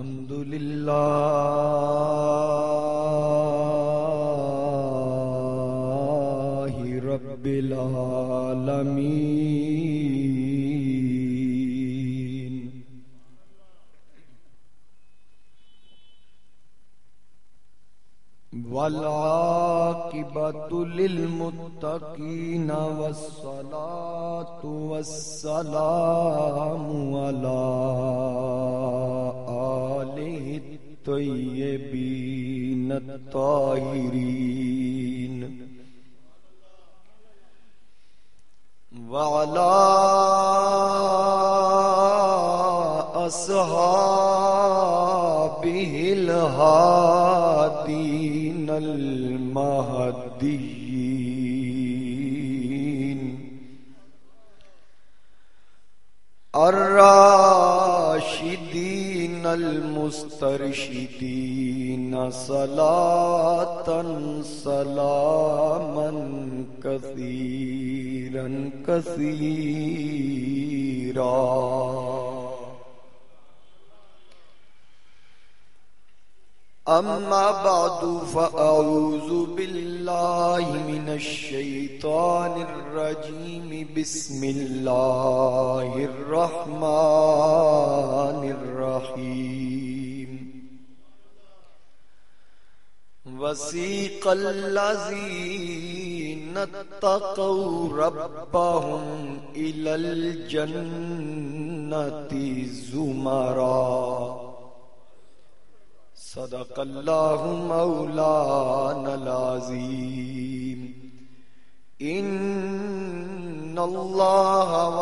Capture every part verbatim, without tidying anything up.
अल्हम्दुलिल्लाहि रब्बिल आलमीन। वल आकिबतु लिल मुत्तकीन वस्सलातु वस्सलामु अला आलिहि तय्यबीन ताहिरीन व अला अस्हाबिहिल हादीनल महदीयीन अर्राशिदीन अल मुस्तरशिदीन सलातन सलामन कसीरन कसीरा। अम्मा बादु फ़अऊज़ु बिल्लाहि मिनश शैतानिर रजीम। बिस्मिल्लाहिर रहमानिर रहीम। वसीक़ल लज़ीना तक़ौ रब्बहुम इलल जन्नति ज़ुमरा। सदक़ल्लाहु मौलानल अज़ीम। इन्नल्लाहा व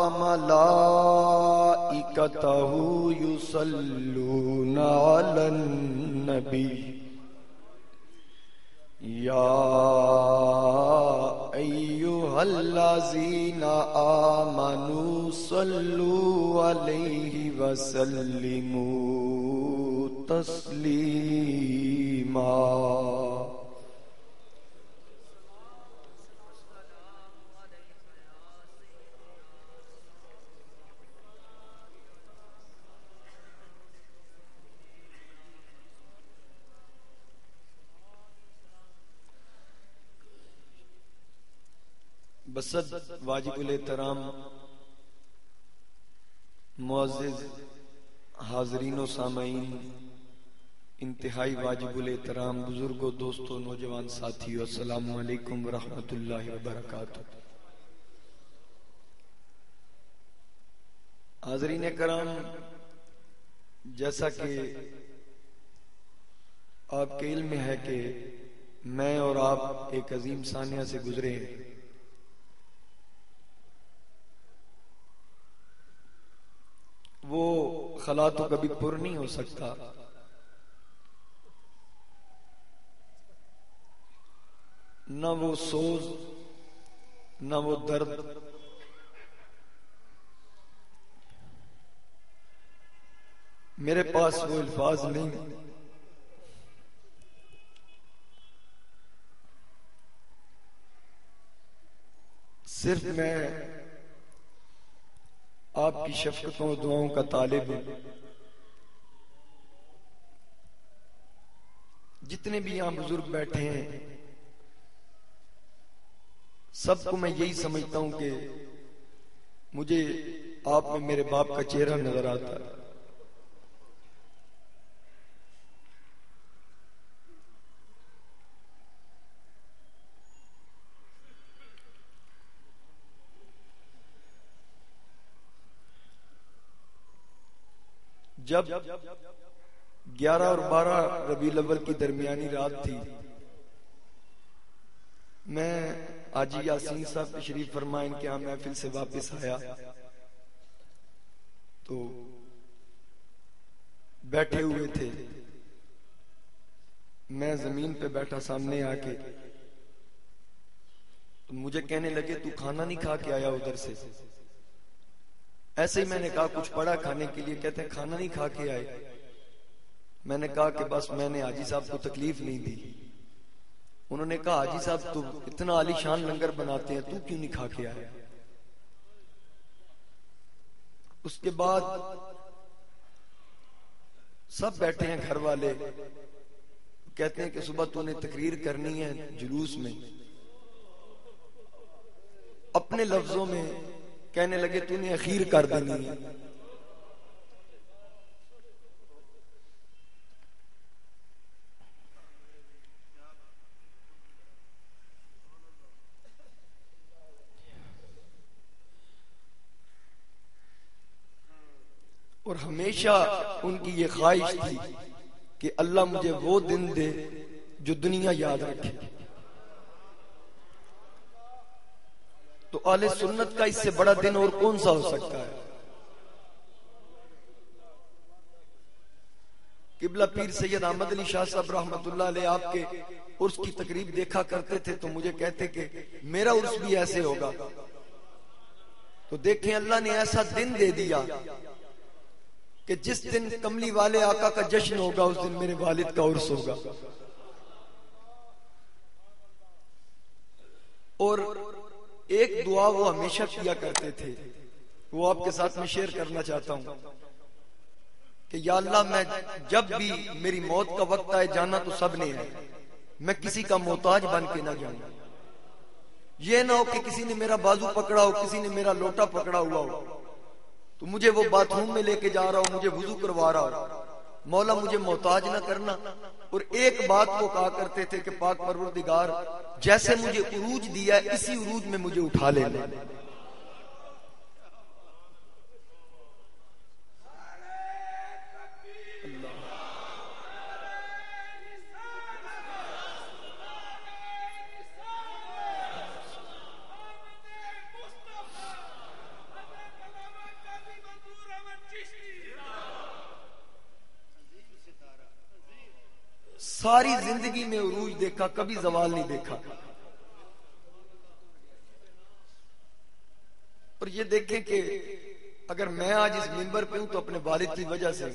मलाइकतहु युसल्लूना अलन नबी। या अय्युहल्लज़ीना आमनू सल्लू अलैहि वसल्लिमू तस्लीमा। बसद वाजिबुल एहतराम मुअज़्ज़िज़ हाज़रीन व सामईन, इंतहाई वाजिबुल एहतराम बुजुर्गों, दोस्तों, नौजवान साथियों, अस्सलामु अलैकुम व रहमतुल्लाहि व बरकातुहू। हाज़रीन कराम, जैसा कि आपके इल्म में है कि मैं और आप एक अजीम सानिया से गुजरे हैं। वो खला तो कभी पुर नहीं हो सकता, न वो सोज न वो दर्द, मेरे पास वो अल्फाज नहीं। सिर्फ मैं आपकी शफ़क़तों और दुआओं का तालिब हूं। जितने भी यहां बुजुर्ग बैठे हैं, सबको मैं यही समझता हूं कि मुझे आप में मेरे बाप का चेहरा नजर आता है। जब ग्यारह और बारह रबीउल अव्वल की दरमियानी रात थी, मैं हाजी यासीन साहब तशरीफ फरमा इनके यहाँ महफिल से वापस आया तो बैठे हुए थे। मैं जमीन पे बैठा, सामने आके तो मुझे कहने लगे तू खाना नहीं खा के आया उधर से। ऐसे ही मैंने कहा कुछ पड़ा खाने के लिए, कहते हैं खाना नहीं खा के आए। मैंने कहा कि बस मैंने हाजी साहब को तकलीफ नहीं दी। उन्होंने कहा हाजी साहब तो इतना आलीशान लंगर बनाते हैं, तू क्यों नहीं खा के आया? उसके बाद सब बैठे हैं घर वाले, कहते हैं कि सुबह तूने तकरीर करनी है जुलूस में। अपने लफ्जों में कहने लगे तूने अखीर कर देनी है। और हमेशा उनकी ये ख्वाहिश थी कि अल्लाह मुझे वो दिन दे जो दुनिया याद रखे। तो आले सुन्नत का इससे बड़ा दिन और कौन सा हो सकता है। किबला पीर सैयद अहमद अली शाह साहब रहमतुल्लाह अलैह आपके उर्स की तकरीब देखा करते थे, तो मुझे कहते कि मेरा उर्स भी ऐसे होगा। तो देखें अल्लाह ने ऐसा दिन दे दिया कि जिस दिन कमली वाले आका का जश्न होगा उस दिन मेरे वालिद का उर्स होगा। और एक दुआ वो हमेशा किया करते थे, वो आपके साथ में शेयर करना चाहता हूं कि या अल्लाह मैं जब भी मेरी मौत का वक्त आए, जाना तो सब ने है, मैं किसी का मोहताज बन के ना जाऊं। ये ना हो कि किसी ने मेरा बाजू पकड़ा हो, किसी ने मेरा लोटा पकड़ा हुआ हो, तो मुझे वो बाथरूम में लेके जा रहा हो, मुझे वुजू करवा रहा हो, मौला मुझे मोहताज ना करना। और एक बात वो कहा करते थे कि पाक परवरदिगार जैसे मुझे उरूज दिया है इसी उरूज में मुझे उठा लेना। सारी जिंदगी में उरूज देखा, कभी जवाल नहीं देखा। और ये देखें कि अगर मैं आज इस मिंबर पे हूं तो अपने वालिद की वजह से,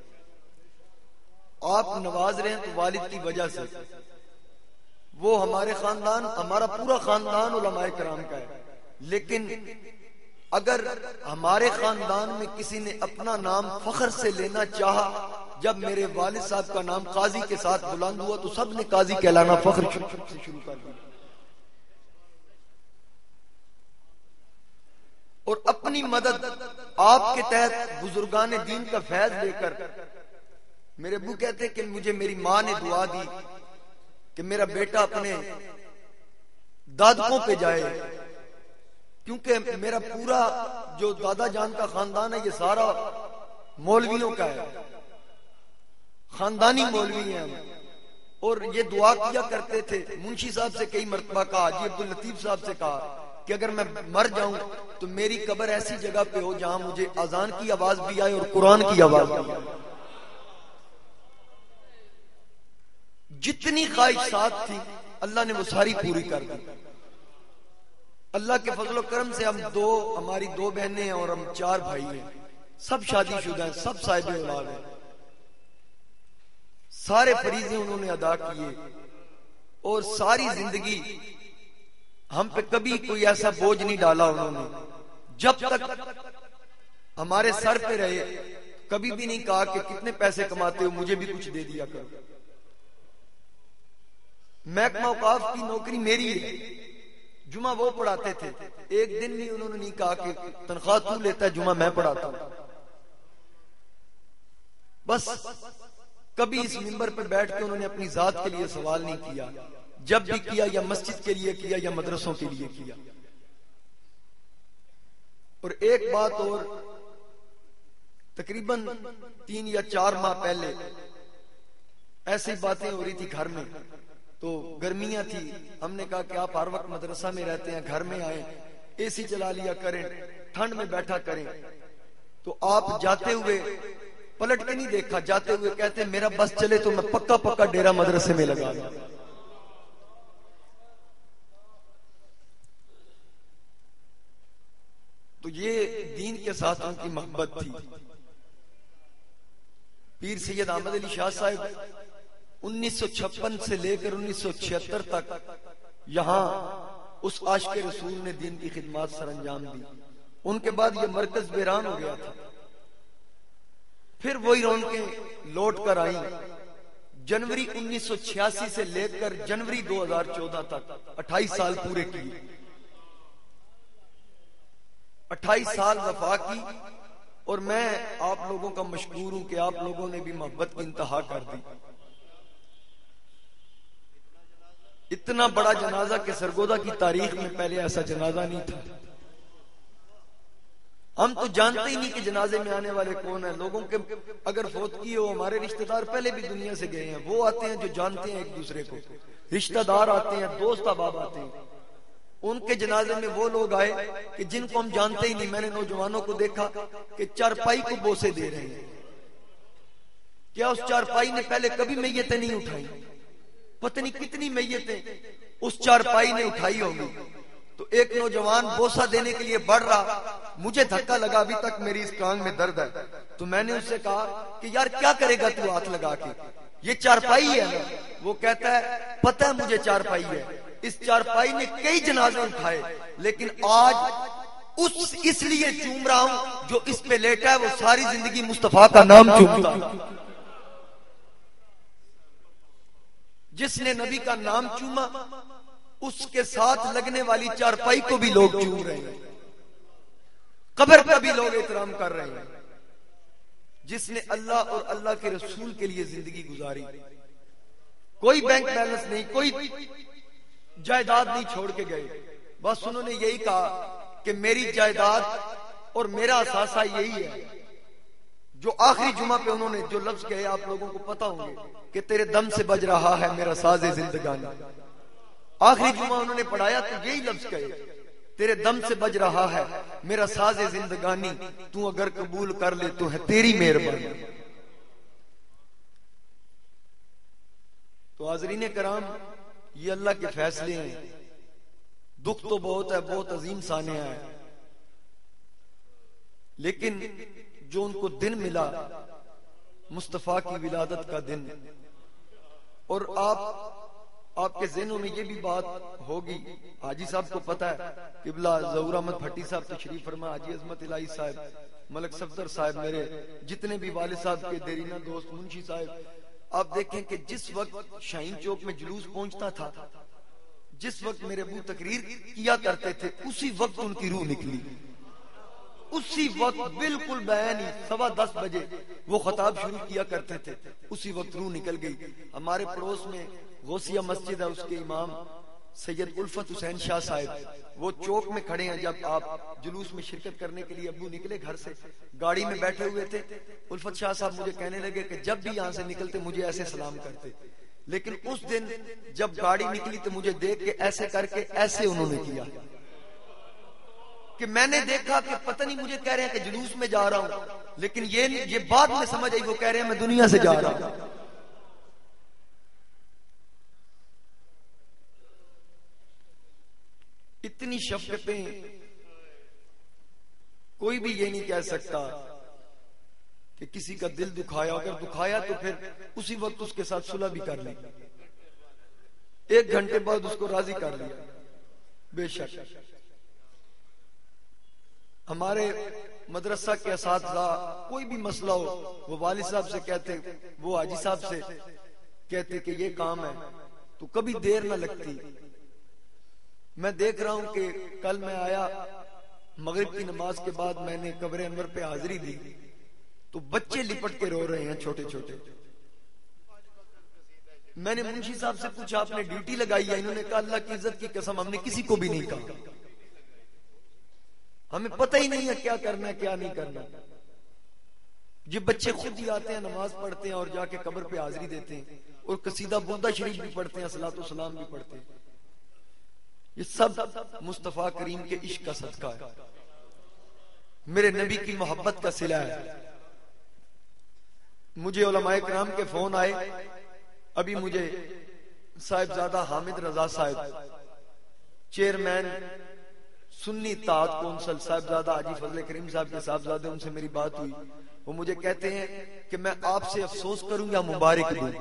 आप नवाज रहे हैं तो वालिद की वजह से। वो हमारे खानदान, हमारा पूरा खानदान उलमाए कराम का है, लेकिन अगर हमारे खानदान में किसी ने अपना नाम फख्र से लेना चाहा, जब मेरे वालिद साहब का नाम काजी के साथ बुलंद हुआ तो सब ने काजी कहलाना फख्र से शुरू कर दिया। और अपनी मदद आपके तहत बुजुर्गान दीन का फैज लेकर, मेरे अब्बू कहते कि मुझे मेरी माँ ने दुआ दी कि मेरा बेटा अपने दादकों पे जाए, क्योंकि मेरा पूरा जो दादा जान का खानदान है ये सारा मौलवियों का है, खानदानी मौलवी हैं हम। और ये दुआ किया करते थे, मुंशी साहब से कई मरतबा कहा, जी अब्दुल लतीफ साहब से कहा कि अगर मैं मर जाऊं तो मेरी कब्र ऐसी जगह पे हो जहां मुझे अजान की आवाज भी आए और कुरान की आवाज भी आए। जितनी ख्वाहिशात थी अल्लाह ने वो सारी पूरी कर दी। अल्लाह के फजल करम से हम दो, हमारी दो बहनें हैं और हम चार भाई हैं, सब शादीशुदा हैं, सब साहिब औलाद हैं। सारे फरीज़े उन्होंने अदा किए और सारी जिंदगी हम पे कभी कोई ऐसा बोझ नहीं डाला उन्होंने। जब तक हमारे सर पे रहे कभी भी नहीं कहा कि कितने पैसे कमाते हो, मुझे भी कुछ दे दिया करो। महकमा औकाफ की नौकरी मेरी है, जुमा वो पढ़ाते थे, एक दिन भी उन्होंने नहीं कहा कि तनख्वाह तू लेता है, जुमा मैं पढ़ाता हूं। बस कभी इस मिंबर पर बैठ के उन्होंने अपनी जात के लिए सवाल नहीं किया, जब भी किया या मस्जिद के लिए किया या मदरसों के लिए किया। और एक बात और, तकरीबन तीन या चार माह पहले ऐसी बातें हो रही थी घर में, तो गर्मियां थी, हमने कहा कि आप हर वक्त मदरसा में रहते हैं, घर में आए, एसी चला लिया करें, ठंड में बैठा करें। तो आप जाते हुए पलट के नहीं देखा, जाते हुए कहते मेरा बस चले तो मैं पक्का पक्का डेरा मदरसे में लगा दूं। तो ये दीन के साथ उनकी मोहब्बत थी। पीर सैयद अहमद अली शाह साहब उन्नीस सौ छप्पन से लेकर उन्नीस सौ छिहत्तर तक यहाँ उस आशिक़ रसूल ने दीन की खिदमत सर अंजाम दी। उनके बाद ये मरकज वीरान हो गया था। फिर वही रौनकें लौट कर आई। जनवरी उन्नीस सौ छियासी से लेकर जनवरी दो हज़ार चौदह तक अट्ठाईस साल पूरे किए। अट्ठाईस साल वफा की। और मैं आप लोगों का मशकूर हूं कि आप लोगों ने भी मोहब्बत की इंतहा कर दी। इतना बड़ा जनाजा कि सरगोदा की तारीख में पहले ऐसा जनाजा नहीं था। हम तो जानते ही नहीं कि जनाजे में आने वाले कौन है। लोगों के अगर फौतगी हो, हमारे रिश्तेदार पहले भी दुनिया से गए हैं, वो आते हैं जो जानते हैं एक दूसरे को, रिश्तेदार आते हैं, दोस्त अहबाब आते हैं। उनके जनाजे में वो लोग आए कि जिनको हम जानते ही नहीं। मैंने नौजवानों को देखा कि चारपाई को बोसे दे रहे हैं। क्या उस चारपाई ने पहले कभी मैयतें नहीं उठाई? पता नहीं कितनी मैयतें उस चारपाई ने उठाई होंगी। तो एक नौजवान बोसा देने के लिए बढ़ रहा, मुझे धक्का लगा, अभी तक मेरी इस टांग में दर्द है। तो मैंने उससे कहा कि यार क्या करेगा तू हाथ लगा के, ये चारपाई है ना। वो कहता है पता है मुझे चारपाई है, इस चारपाई ने कई जनाजे उठाए, लेकिन आज उस इसलिए चूम रहा हूं जो इस पे लेटा है वो सारी जिंदगी मुस्तफा का नाम चूमता है। जिसने नबी का नाम चूमा उसके साथ लगने वाली चारपाई को भी लोग चूम रहे हैं, कब्र का भी लोग एहतराम कर रहे हैं। जिसने अल्लाह और अल्लाह के रसूल के लिए जिंदगी गुजारी, कोई बैंक बैलेंस नहीं, कोई जायदाद नहीं छोड़ के गए। बस उन्होंने यही कहा कि मेरी जायदाद और मेरा असासा यही है। जो आखिरी जुमा पे उन्होंने जो लफ्ज कहे आप लोगों को पता होंगे कि तेरे दम से बज रहा है मेरा साजे जिंदगानी। आखिरी जुमा उन्होंने पढ़ाया तो यही लफ्ज कहे, तेरे दम से बज रहा है मेरा साजे जिंदगानी, तू अगर कबूल कर ले तो है तेरी मेहरबानी। तो हाज़रीन कराम, ये अल्लाह के फैसले हैं। दुख तो बहुत है, बहुत अजीम सानिया है, लेकिन जो उनको दिन मिला मुस्तफा की विलादत का दिन, और आप आपके ज़हनों में ये भी बात होगी, हाजी साहब को पता है, किबला ज़हूर अहमद भट्टी साहब तशरीफ फरमा, हाजी अजमत इलाही साहब, मलक सफदर साहब, मेरे जितने भी वालिद साहब के देरीना दोस्त, मुंशी साहब, आप देखें कि जिस वक्त शाहीन चौक में जुलूस पहुंचता था, जिस वक्त मेरे अबू तकरीर किया करते थे, उसी वक्त उनकी रूह निकली। उसी वक्त बिल्कुल बयानी सवा दस बजे वो खताब शुरू किया करते थे, उसी वक्त रूह निकल गई। हमारे पड़ोस में गौसिया मस्जिद है, उसके इमाम सैयद उल्फत हुसैन शाह साहब, वो चौक में खड़े हैं। जब आप जुलूस में शिरकत करने के लिए अब्बू निकले घर से, गाड़ी में बैठे हुए थे, उल्फत शाह साहब मुझे कहने लगे कि जब भी यहाँ से निकलते मुझे ऐसे सलाम करते, लेकिन उस दिन जब गाड़ी निकली तो मुझे देख के ऐसे करके ऐसे उन्होंने किया कि मैंने देखा कि पता नहीं, मुझे कह रहे हैं कि जुलूस में जा रहा हूं, लेकिन ये ये बात में समझ आई, वो कह रहे हैं मैं दुनिया से जा रहा हूं। इतनी शफकतें, कोई भी ये नहीं कह सकता कि किसी का दिल दुखाया, अगर दुखाया तो फिर उसी वक्त उसके साथ सुलह भी कर ली, एक घंटे बाद उसको राजी कर लिया। बेशक हमारे मदरसा के असातिज़ा कोई भी मसला हो, वो वालिद साहब से कहते, वो हाजी साहब से कहते कि ये काम है, तो कभी देर ना लगती। मैं देख रहा हूं कि कल मैं आया, मगरिब की नमाज के बाद मैंने कब्र अनवर पे हाजिरी दी, तो बच्चे लिपट के रो रहे हैं, छोटे छोटे। मैंने मुंशी साहब से पूछा आपने ड्यूटी लगाई है? इन्होंने कहा अल्लाह की इज्जत की कसम हमने किसी को भी नहीं कहा, हमें पता ही नहीं है क्या करना है क्या नहीं करना। ये बच्चे खुद ही आते हैं, नमाज पढ़ते हैं और जाके कब्र पे हाजिरी देते हैं, और कसीदा बुर्दा शरीफ भी पढ़ते हैं, सलातो सलाम भी पढ़ते हैं। ये सब मुस्तफा करीम के इश्क का सदका है, मेरे नबी की मोहब्बत का सिला है। मुझे उलमाए किराम के फोन आए, अभी मुझे साहिबजादा हामिद रजा साहब, चेयरमैन सुन्नी ताज कौंसल, साहिबजादा हाजी फजल करीम साहब के साहबजादे, उनसे मेरी बात हुई। वो मुझे कहते हैं कि मैं आपसे अफसोस करूं या मुबारक दूं।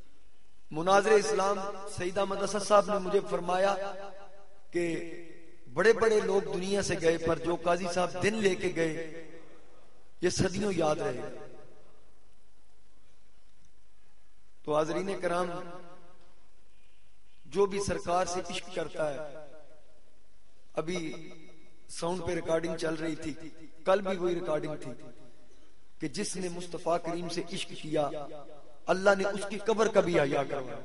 मुनाज़िर इस्लाम सईदा मदरसा साहब ने मुझे फरमाया कि बड़े बड़े लोग दुनिया से गए, पर जो काजी साहब दिन लेके गए ये सदियों याद रहेगा। तो हाज़रीन कराम, जो भी सरकार से इश्क करता है, अभी साउंड पे रिकॉर्डिंग चल रही थी, कल भी वही रिकॉर्डिंग थी कि जिसने मुस्तफा करीम से इश्क किया अल्लाह ने उसकी कब्र कभी हया करवाया।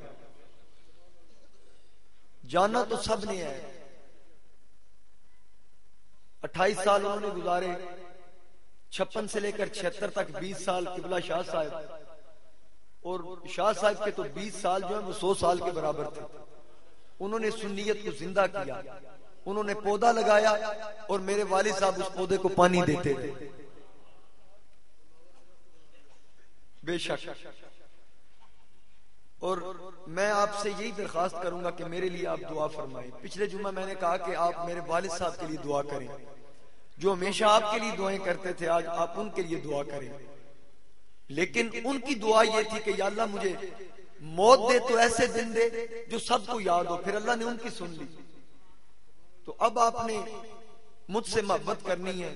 जाना तो सब ने है, अट्ठाईस साल उन्होंने गुजारे, छप्पन से लेकर छिहत्तर तक बीस साल किबला शाह साहब, और शाह साहब के तो बीस साल जो है वो सौ साल के बराबर थे। उन्होंने सुन्नियत को जिंदा किया, उन्होंने पौधा लगाया और मेरे वालिद साहब उस पौधे को पानी देते थे। बेशक, और मैं आपसे यही दरखास्त करूंगा कि मेरे लिए आप दुआ फरमाएं। पिछले जुम्मा मैंने कहा कि आप मेरे वालिद साहब के लिए दुआ करें, जो हमेशा आपके लिए दुआएं करते थे, आज आप उनके लिए दुआ करें। लेकिन उनकी दुआ ये थी कि या अल्लाह मुझे मौत दे तो ऐसे दिन दे जो सबको याद हो। फिर अल्लाह ने उनकी सुन ली। तो अब आपने मुझसे मोहब्बत करनी है।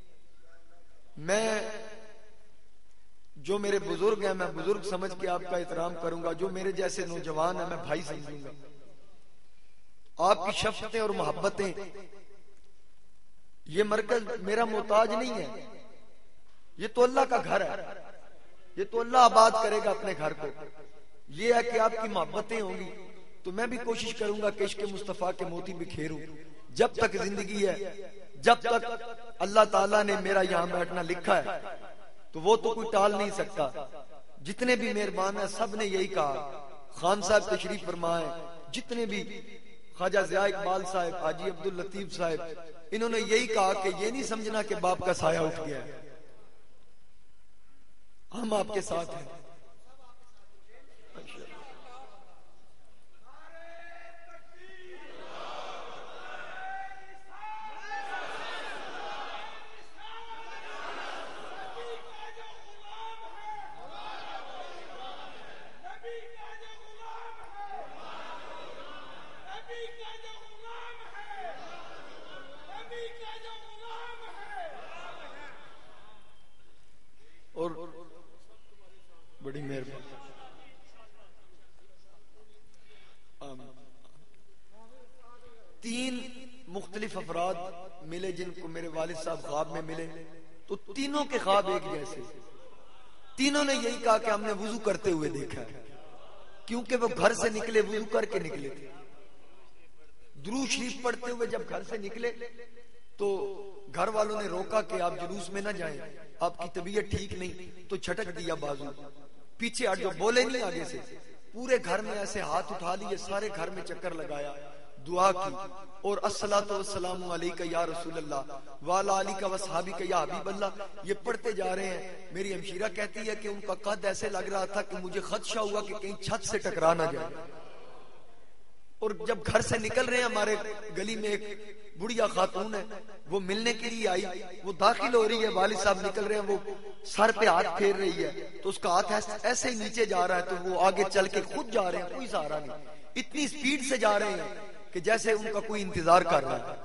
मैं, जो मेरे बुजुर्ग हैं, मैं बुजुर्ग समझ के आपका एहतराम करूंगा। जो मेरे जैसे नौजवान हैं, मैं भाई समझूंगा। आपकी शफ़क़तें और मोहब्बतें, ये मरकज मेरा मोहताज नहीं है, ये तो अल्लाह का घर है, ये तो अल्लाह आबाद करेगा अपने घर को। ये है कि आपकी मोहब्बतें होंगी तो मैं भी कोशिश करूंगा कि इश्क़ मुस्तफा के मोती बिखेरूं। जब तक जिंदगी है, जब तक अल्लाह ताला ने मेरा यहां बैठना लिखा है, तो वो तो कोई टाल नहीं सकता। जितने भी मेहरबान है सब ने यही कहा। खान साहब तशरीफ फरमाए, जितने भी ख्वाजा ज़िया इकबाल साहब, हाजी अब्दुल लतीफ साहब, इन्होंने यही कहा कि ये नहीं समझना कि बाप का साया उठ गया है, हम आपके साथ हैं। और बड़ी मेहरबानी। तीन मुख्तलिफ अफराद मिले जिनको मेरे वालिद साहब ख्वाब में मिले, तो तीनों के ख्वाब एक जैसे। तीनों ने यही कहा कि हमने वुजू करते हुए देखा है, क्योंकि वो घर से निकले वुजू करके निकले थे। दुरूद शरीफ पढ़ते हुए जब घर से निकले तो घर वालों ने रोका कि आप जुलूस में ना जाएं, आपकी तबीयत ठीक नहीं, तो छटक दिया बाजू, पीछे हट जो बोले नहीं आगे से। पूरे घर में ऐसे हाथ उठा लिए, सारे घर में चक्कर लगाया, दुआ की और अस्सलातु वस्सलामु अलैका या रसूलल्लाह वाला अलीका वसहाबिका या हबीबल्लाह, ये पढ़ते जा रहे हैं। मेरी हमशीरा कहती है कि उनका कद ऐसे लग रहा था कि मुझे खदशा हुआ कि कहीं छत से टकरा ना जाए। और जब घर से निकल रहे हैं, हमारे गली में एक बुढ़िया खातून है, वो मिलने के लिए आई, वो दाखिल हो रही है, वालिद साहब निकल रहे हैं, वो सर पे हाथ फेर रही है, तो उसका हाथ ऐसे ही नीचे जा रहा है, तो वो आगे चल के खुद जा रहे हैं, कोई सहारा नहीं, इतनी स्पीड से जा रहे हैं कि जैसे उनका कोई इंतजार कर रहा है।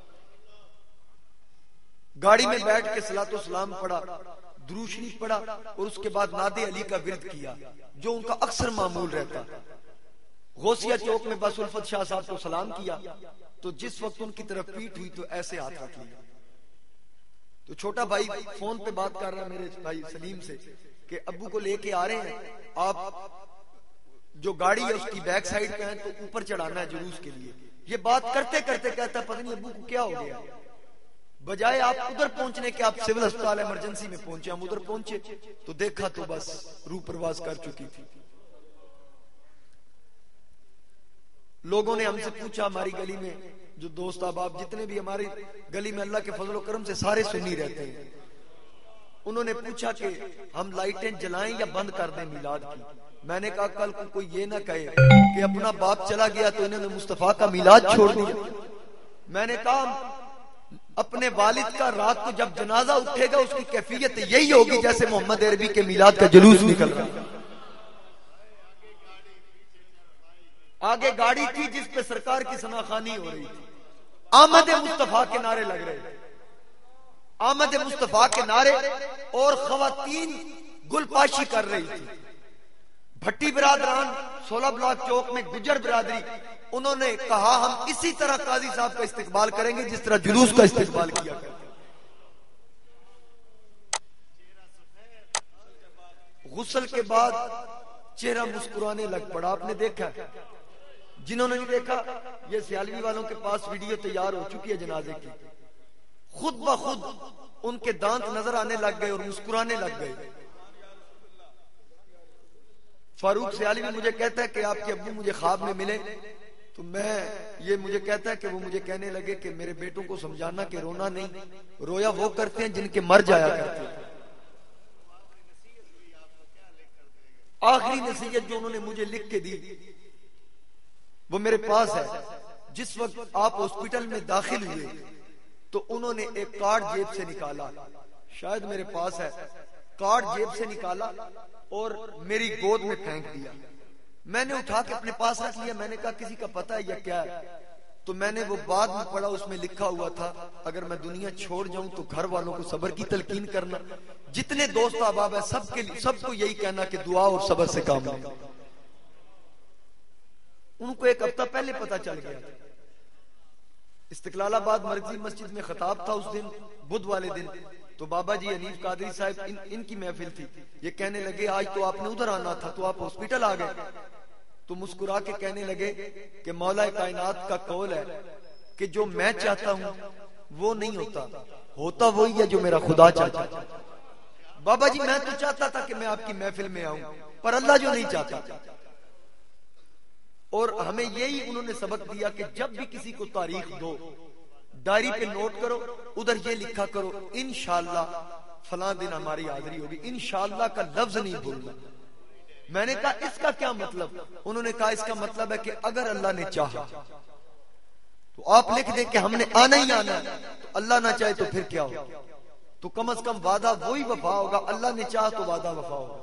गाड़ी में बैठ के सलातो सलाम पढ़ा, दुरूद शरीफ पढ़ा और उसके बाद नादे अली का विर्द किया, जो उनका अक्सर मामूल रहता। गौसिया चौक में बस उल्फत शाह साहब को सलाम किया, तो जिस वक्त उनकी तरफ पीठ हुई तो ऐसे हाथ रख लिया। तो छोटा भाई फोन पे बात कर रहा है मेरे भाई सलीम से कि अब्बू को लेके आ रहे हैं, आप जो गाड़ी है उसकी बैक साइड पे है, तो ऊपर चढ़ाना है जुलूस के लिए। ये बात करते करते कहता पता नहीं अब्बू को क्या हो गया, बजाय आप उधर पहुंचने के आप सिविल अस्पताल इमरजेंसी में पहुंचे। हम उधर पहुंचे तो देखा तो बस रूह परवाज कर चुकी थी। लोगों ने हमसे पूछा, हमारी गली में जो दोस्त अहबाब जितने भी हमारी गली में अल्लाह के फजल और करम से सारे सुन्नी रहते हैं, उन्होंने पूछा कि हम लाइटें जलाएं या बंद कर दें मिलाद की। मैंने कहा कल को कोई ये ना कहे कि अपना बाप चला गया तो इन्होंने मुस्तफा का मिलाद छोड़ दिया। मैंने कहा अपने वालिद का रात को जब जनाजा उठेगा उसकी कैफियत यही होगी जैसे मोहम्मद अरबी के मिलाद का जुलूस निकल रहा है। आगे गाड़ी थी जिस पे सरकार की सनाखानी हो रही थी, आमद मुस्तफा के नारे लग रहे थे, आमद मुस्तफा के नारे, और खवातीन गुलपाशी कर रही थी। भट्टी बिरादरान सोलह ब्लॉक चौक में गुजर बिरादरी, उन्होंने कहा हम इसी तरह काजी साहब का इस्तेकबाल करेंगे जिस तरह जुलूस का इस्तेकबाल किया करते। गुस्ल के बाद चेहरा मुस्कुराने लग पड़ा। आपने देखा, जिन्होंने नहीं देखा, ये सियालवी वालों के पास वीडियो तैयार हो चुकी है जनाजे की। खुद ब खुद उनके दांत नजर आने लग गए और मुस्कुराने लग गए। फारूक सियालवी मुझे कहता है कि आपके अब्बू मुझे ख्वाब में मिले, तो मैं ये मुझे कहता है कि वो मुझे कहने लगे कि मेरे बेटों को समझाना कि रोना नहीं, रोया वो करते हैं जिनके मर जाया करते हैं। आखिरी नसीहत जो उन्होंने मुझे लिख के दी वो मेरे पास है। जिस वक्त आप हॉस्पिटल में दाखिल हुए तो उन्होंने एक कार्ड जेब से निकाला, शायद मेरे पास है, कार्ड जेब से निकाला और मेरी गोद में फेंक दिया। मैंने उठा के अपने पास रख लिया। मैंने कहा किसी का पता है या क्या है? तो मैंने वो बाद में पढ़ा, उसमें लिखा हुआ था अगर मैं दुनिया छोड़ जाऊं तो घर वालों को सब्र की तलकीन करना। जितने दोस्त अहबाब है सबके लिए सबको यही कहना कि दुआ और सब्र से काम लें। उनको एक हफ्ता पहले पता चल गया था। इस्तिकलालाबाद मरकजी मस्जिद में खताब था उस दिन, बुध वाले दिन। तो बाबा जी हनीफ कादरी साहब इन, इनकी महफिल थी। ये कहने लगे आज तो आपने उधर आना था, तो आप हॉस्पिटल आ गए। तो मुस्कुरा के कहने लगे कि मौला कायनात का कौल है कि जो मैं चाहता हूं वो नहीं होता, होता वही है जो मेरा खुदा चाहता है। बाबा जी मैं तो चाहता था कि मैं आपकी महफिल में आऊं, पर अल्लाह जो नहीं चाहता। और हमें यही उन्होंने सबक दिया कि जब भी किसी को तारीख दो, डायरी पे नोट करो, उधर ये लिखा करो इंशाअल्लाह फलां दिन हमारी हाजिरी होगी। इंशाअल्लाह का लफ्ज नहीं भूलना। मैंने कहा इसका क्या मतलब? उन्होंने कहा इसका मतलब है कि अगर अल्लाह ने चाहा तो आप लिख दें कि हमने आना ही आना है, तो अल्लाह ना चाहे तो फिर क्या हो? तो कम अज कम वादा वही वफा होगा। अल्लाह ने चाहा तो वादा वफा होगा।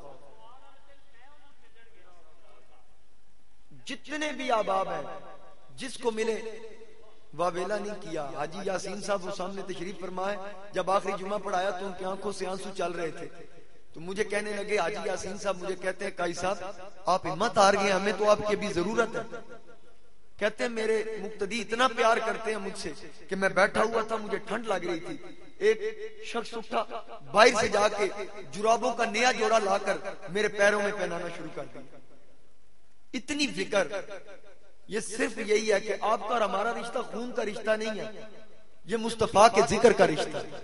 जितने भी आबाब हैं जिसको मिले वावेला नहीं किया। हाजी यासीन साहब वो सामने तशरीफ फरमाए, जब आखिरी जुमा पढ़ाया तो उनकी आंखों से आंसू चल रहे थे। तो मुझे कहने लगे हाजी यासीन साहब, मुझे कहते हैं काई साहब आप हिम्मत हार गए, हमें तो आपकी भी जरूरत है। कहते हैं मेरे मुक्तदी इतना प्यार करते हैं मुझसे कि मैं बैठा हुआ था, मुझे ठंड लग रही थी, एक शख्स उठा बाहर से जाके जुराबों का नया जोड़ा लाकर मेरे पैरों में पहनाना शुरू कर दिया। इतनी फिक्र। ये सिर्फ यही है कि आपका और हमारा रिश्ता खून का रिश्ता नहीं है, ये मुस्तफा के जिक्र का रिश्ता है।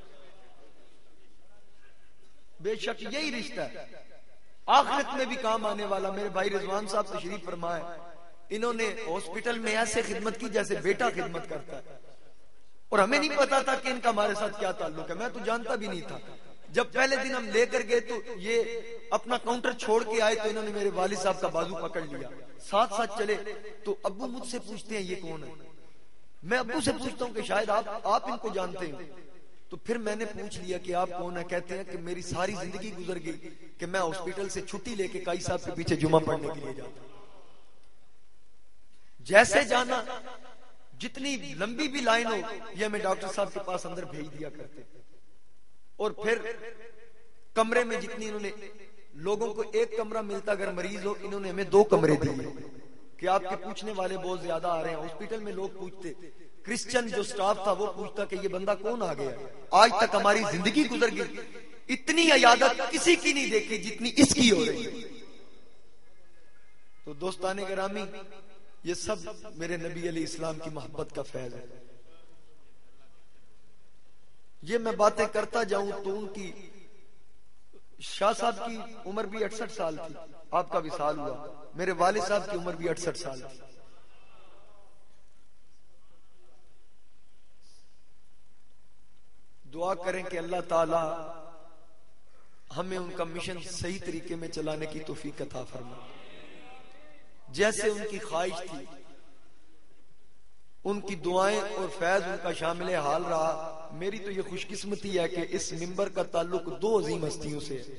बेशक यही रिश्ता है, आखिरत में भी काम आने वाला। मेरे भाई रिजवान साहब तशरीफ फरमाए, इन्होंने हॉस्पिटल में ऐसे खिदमत की जैसे बेटा खिदमत करता है। और हमें नहीं पता था कि इनका हमारे साथ क्या ताल्लुक है, मैं तो जानता भी नहीं था। जब पहले दिन हम लेकर गए तो ये अपना काउंटर छोड़ के आए तो इन्होंने मेरे वालिद साहब का बाजू पकड़ लिया, साथ साथ चले। तो अब्बू मुझसे पूछते हैं ये कौन है? मैं अब्बू से पूछता हूँ कि शायद आप आप इनको जानते हैं। तो फिर मैंने पूछ लिया कि आप कौन है? कहते हैं कि मेरी सारी जिंदगी गुजर गई कि मैं हॉस्पिटल से छुट्टी लेके काई साहब के पीछे जुमा पढ़ने के लिए जाता। जैसे जाना, जितनी लंबी भी लाइन हो, ये हमें डॉक्टर साहब के पास अंदर भेज दिया करते। और फिर कमरे में जितनी इन्होंने लोगों को एक कमरा मिलता अगर मरीज हो, इन्होंने हमें दो कमरे दिए कि आपके पूछने वाले बहुत ज्यादा आ रहे हैं। हॉस्पिटल में लोग पूछते, क्रिश्चियन जो स्टाफ था वो पूछता कि ये बंदा कौन आ गया। आज तक हमारी जिंदगी गुजर गई, इतनी इयादत किसी की नहीं देखी जितनी इसकी हो रही है। तो दोस्ताने गिरामी, ये सब मेरे नबी अलैहि इस्लाम की मोहब्बत का फैज़ है। ये मैं बातें करता जाऊं तो उनकी, शाह साहब की उम्र भी अड़सठ साल थी, आपका विसाल हुआ। मेरे वालिद साहब की उम्र भी अड़सठ साल थी। दुआ करें कि अल्लाह ताला हमें उनका मिशन सही तरीके में चलाने की तौफीक अता फरमाए। जैसे उनकी ख्वाहिश थी, उनकी दुआएं और फैज उनका शामिल हाल रहा। मेरी तो ये खुशकिस्मती है कि इस मिंबर का ताल्लुक दो अजीम हस्तियों से है,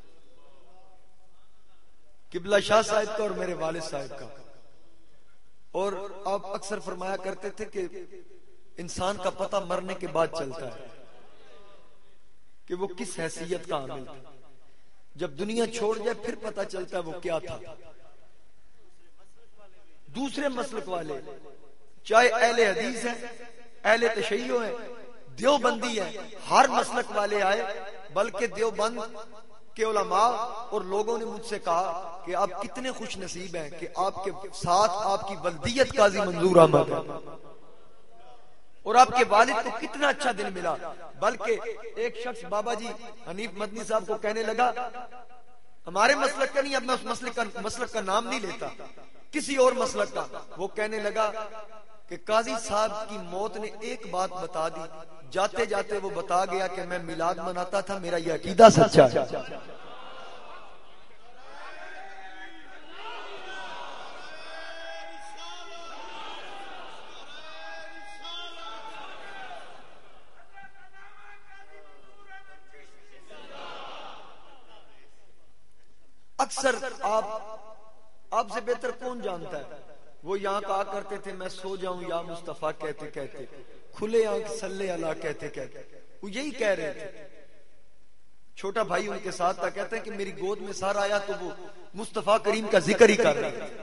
किबला शाह साहब का और मेरे वालिद साहब का। और आप अक्सर फरमाया करते थे कि इंसान का पता मरने के बाद चलता है कि वो किस हैसियत का आमिल था। जब दुनिया छोड़ जाए फिर पता चलता है वो क्या था। दूसरे मसलक वाले, चाहे अहले हदीस है, अहले तशय्यो है, देवबंदी है, हर मसलक वाले आए, बल्कि देवबंद के उलमा और लोगों ने मुझसे कहा कि आप कितने खुश नसीब हैं कि आपके साथ आपकी वल्दियत काजी मंजूर अहमद है और आपके वालिद को कितना अच्छा दिन मिला। बल्कि एक शख्स बाबा जी हनीफ मदनी साहब को कहने लगा, हमारे मसलक का नहीं, अब मैं उस मसलक का मसलक का नाम नहीं लेता, किसी और मसलक का, वो कहने लगा कि काजी साहब की मौत ने एक बात बता दी, जाते जाते वो बता गया कि मैं मिलाद मनाता था, मेरा यह अकीदा सच्चा है। अक्सर आप आपसे बेहतर कौन जानता है, वो यहाँ कहा करते थे मैं सो जाऊं या मुस्तफा कहते कहते, खुले आंख सल्ले अला कहते कहते, वो यही कह रहे थे। छोटा भाई उनके साथ था, कहते हैं कि मेरी गोद में सर आया तो वो मुस्तफा करीम का जिक्र ही कर रहे थे,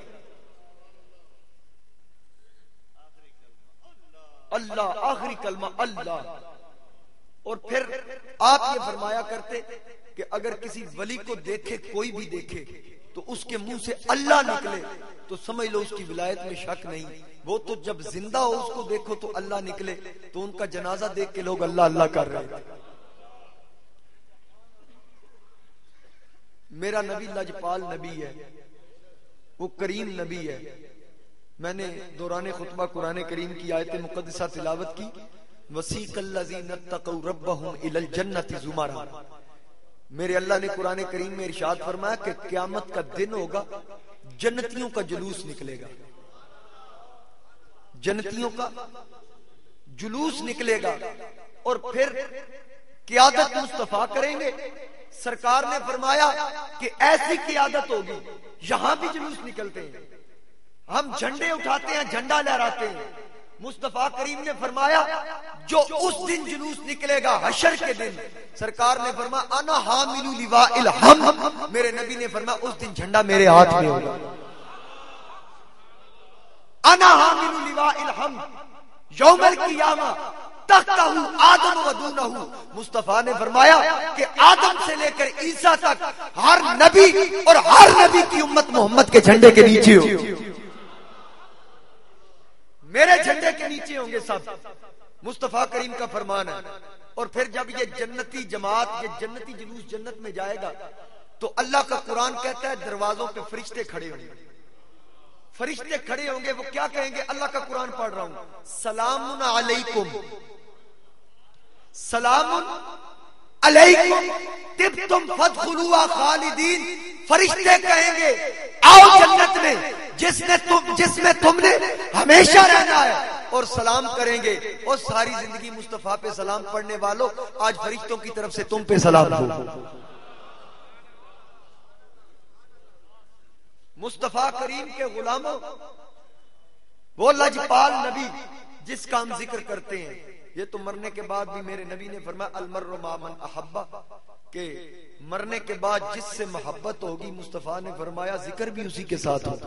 अल्लाह आखिरी कलमा अल्लाह। और फिर आप ये फरमाया करते कि अगर किसी वली को देखे, कोई भी देखे, तो उसके मुंह से अल्लाह निकले तो समझ लो उसकी विलायत में शक नहीं। वो तो जब जिंदा हो उसको देखो तो अल्लाह निकले, तो उनका जनाजा देख के लोग अल्लाह अल्लाह कर रहे थे। मेरा नबी लजपाल नबी है, वो करीम नबी है। मैंने दौरान खुतबा कुरान करीम की आयत मुकद्दसा तिलावत की, वसीक़ल्लज़ीना तक़ौ रब्बहुम इलल जन्नति ज़ुमरा। मेरे अल्लाह ने कुरान करीम में इरशाद फरमाया कि क़यामत का दिन होगा, जन्नतियों का जुलूस निकलेगा, जन्नतियों का जुलूस निकलेगा और फिर क़यादत मुस्तफा करेंगे। सरकार ने फरमाया कि ऐसी क़यादत होगी, यहां भी जुलूस निकलते हैं, हम झंडे उठाते हैं, झंडा लहराते हैं। मुस्तफा करीम ने फरमाया जो उस दिन जुलूस निकलेगा हशर के दिन, सरकार ने फरमाया अना हामिलु लिवाइल हम, मेरे नबी ने फरमाया उस दिन झंडा मेरे हाथ में होगा। अना हामिलु लिवाइल हम यौमल क़ियामा तख्तहु आदम व दूनहु। मुस्तफा ने फरमाया कि आदम से लेकर ईसा तक हर नबी और हर नबी की उम्मत मोहम्मद के झंडे के नीचे हो, मेरे झंडे के नीचे होंगे सब। मुस्तफा करीम का फरमान है। और फिर जब ये जन्नती जमात, ये जन्नती जुलूस जन्नत में जाएगा तो अल्लाह का कुरान कहता है दरवाजों पे फरिश्ते खड़े होंगे, फरिश्ते खड़े होंगे, वो क्या कहेंगे? अल्लाह का कुरान पढ़ रहा हूं, सलामुन अलैकुम, सलामुन अलैकुम तिब्तुम फदखुलूहा खालिदीन। फरिश्ते कहेंगे आओ जन्नत में जिसने तुम जिसमें तुमने हमेशा रहना है, और सलाम करेंगे और सारी जिंदगी मुस्तफा पे सलाम पढ़ने वालों, आज फरिश्तों की तरफ से तुम पे सलाम हो। मुस्तफा करीम के गुलामों, वो लजपाल नबी जिसका हम जिक्र करते हैं, ये तो मरने के बाद भी मेरे नबी ने फरमाया अलमर्रु मा मन अहब्बा, के मरने के बाद जिससे मोहब्बत होगी, मुस्तफा ने फरमाया जिक्र भी उसी के साथ होगा,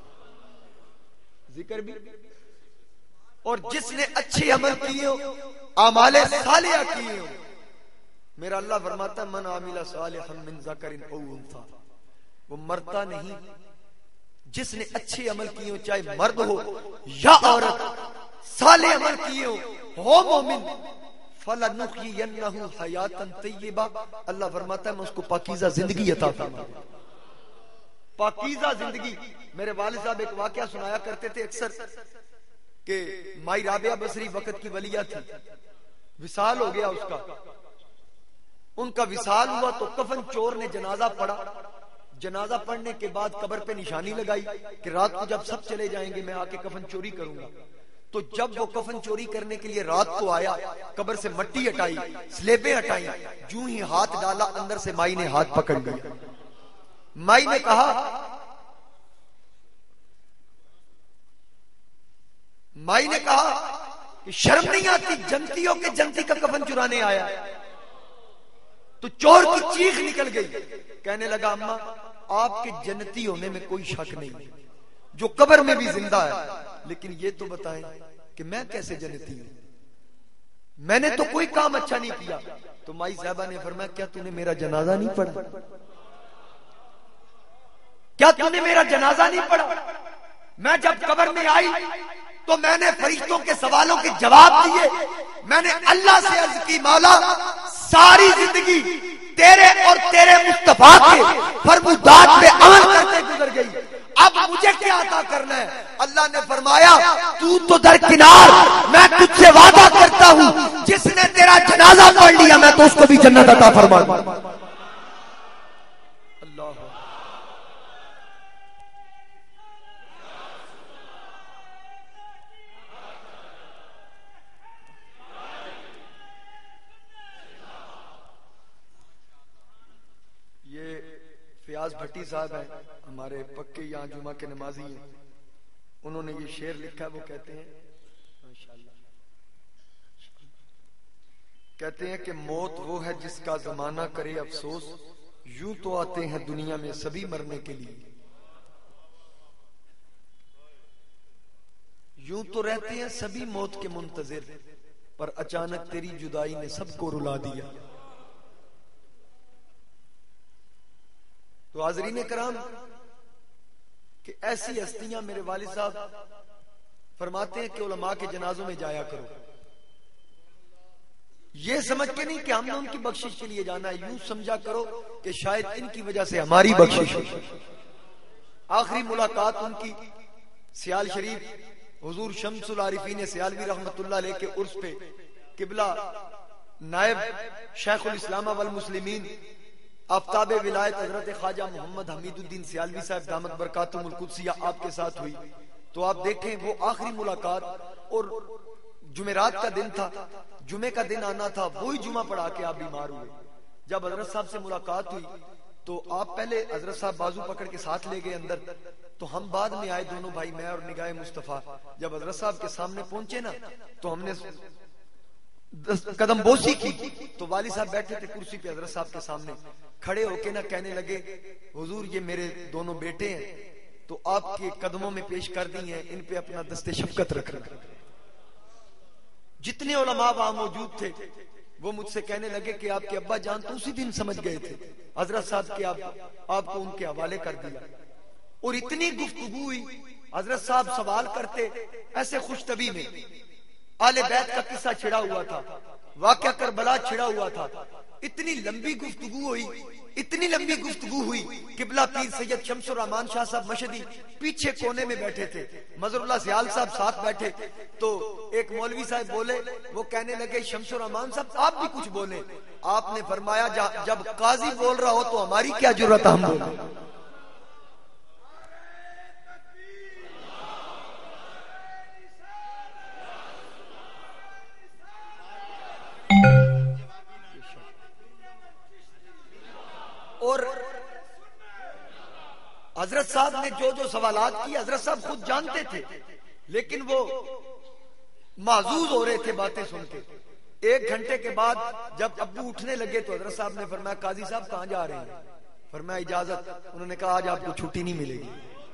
जिक्र भी। और जिसने अच्छे अमल किए हो, आमाले सालिहा किए हो, मेरा अल्लाह फरमाता मन आमिला सालिहन मिन ज़करिन औ उन्सा, वो मरता नहीं। जिसने अच्छे अमल किए हो, चाहे मर्द हो या औरत, साले अमल किए हो, हो मोमिन, फलनुहयिन्नहु हयातन तय्यिबा, अल्लाह फरमाता है मैं उसको पाकीज़ा जिंदगी अता फरमाऊंगा, पाकीज़ा जिंदगी। मेरे वालिद साहब एक वाकया सुनाया करते थे अक्सर कि माई राबिया बसरी वक्त की वलिया थी, विसाल हो गया उसका, उनका विसाल हुआ तो कफन चोर ने जनाजा पढ़ा। जनाजा पढ़ने के बाद कब्र पे निशानी लगाई कि रात को जब सब चले जाएंगे मैं आके कफन चोरी करूंगा। तो जब वो कफन चोरी करने के लिए रात को आया, कब्र से मट्टी हटाई, स्लेबें हटाई, जूं ही हाथ डाला अंदर से माई ने हाथ पकड़ लिया। माई ने कहा माई ने कहा कि शर्म नहीं आती जनतियों के जनती का कफन चुराने आया। तो चोर की चीख निकल गई, कहने लगा अम्मा आपके जन्नती होने में कोई शक नहीं, जो कब्र में भी जिंदा है, लेकिन ये तो बताएं कि मैं कैसे जन्नती हूं, मैंने तो कोई काम अच्छा नहीं किया। तो माई साहबा ने फरमाया क्या तूने मेरा जनाजा नहीं पढ़ा, क्या तूने मेरा जनाजा नहीं पढ़ा? मैं जब कब्र में आई तो मैंने फरिश्तों के सवालों के जवाब दिए, मैंने अल्लाह से अर्ज की मौला सारी जिंदगी तेरे और तेरे मुस्तफा के फरमुदात पे अमल करते गुजर गई, अब मुझे क्या अता करना है? अल्लाह ने फरमाया तू तो दरकिनार, मैं तुझसे वादा करता हूं जिसने तेरा जनाजा पढ़ लिया मैं तो उसको भी जन्नत अता फरमा दूंगा। अल्लाह फयाज भट्टी साहब हैं, हमारे पक्के यहाँ जुमा के नमाजी हैं, उन्होंने ये शेर लिखा है। वो कहते हैं माशाअल्लाह, कहते हैं कि मौत वो है जिसका जमाना करे अफसोस, यूं तो आते हैं दुनिया में सभी मरने के लिए, यूं तो रहते हैं सभी मौत के मुंतजिर, पर अचानक तेरी जुदाई ने सबको रुला दिया। तो हाज़रीन कराम कि ऐसी हस्तियां, मेरे वालिद साहब फरमाते हैं कि उलमा के जनाजों में जाया करो, ये समझ के नहीं कि हमने उनकी बख्शिश के लिए जाना है, यूं समझा करो कि शायद इनकी वजह से हमारी बख्शिश हो। आखिरी मुलाकात उनकी सियाल शरीफ हुजूर शम्सुल आरिफीन सियालवी रहमतुल्लाह अलैह के उर्स पे किबला नायब शेखुल इस्लाम वल मुस्लिमीन आफ्ताब विलायत हजरत ख्वाजा मोहम्मद हमीदुद्दीन सियालवी साहब दामत बरकातुहुल कुद्सिया आपके साथ हुई। तो आप देखें वो आखिरी मुलाकात, और जुमेरात का दिन था, जुमे का दिन आना था, वही जुमा पढ़ा के आप बीमार हुए। जब हजरत साहब से मुलाकात हुई तो आप पहले हजरत साहब बाजू पकड़ के साथ ले गए अंदर, तो हम बाद में आए दोनों भाई, मैं और निगाह मुस्तफा। जब हजरत साहब के सामने पहुंचे ना तो हमने कदम बोसी की, तो वाली साहब बैठे थे कुर्सी पे हजरत साहब के सामने, खड़े होके ना कहने लगे हुजूर ये मेरे दोनों बेटे हैं, तो आपके कदमों में पेश कर दी हैं, इन पे अपना दस्ते शफकत रखना। जितने उलमा वहां मौजूद थे वो मुझसे कहने लगे कि आपके अब्बा जान तो उसी दिन समझ गए थे, हजरत साहब के आप, आपको उनके हवाले कर दिया। और इतनी गुफ्तगू हुई, हजरत साहब सवाल करते ऐसे खुशतबी में, आले बैत का किस्सा छिड़ा हुआ था, वाक़या करबला छिड़ा हुआ था, इतनी लंबी गुफ्तगू हुई, इतनी लंबी गुफ्तगू हुई। किबला पीर सैयद शमसुर रहमान शाह साहब मशदी पीछे कोने में बैठे थे, मजरुल्लाह सियाल साहब साथ बैठे। तो एक मौलवी साहब बोले, वो कहने लगे शमसुर रहमान साहब आप भी कुछ बोले। आपने फरमाया जब काजी बोल रहा हो तो हमारी क्या जरूरत है हम बोले। और हजरत साहब ने जो जो सवालात किए हजरत साहब खुद जानते थे, लेकिन वो माजूज हो रहे थे बातें सुन के। एक घंटे के बाद जब अब्बू उठने लगे तो हजरत साहब ने फरमाया काजी साहब कहां जा रहे हैं? फरमाया इजाजत। उन्होंने कहा आज आपको छुट्टी नहीं मिलेगी।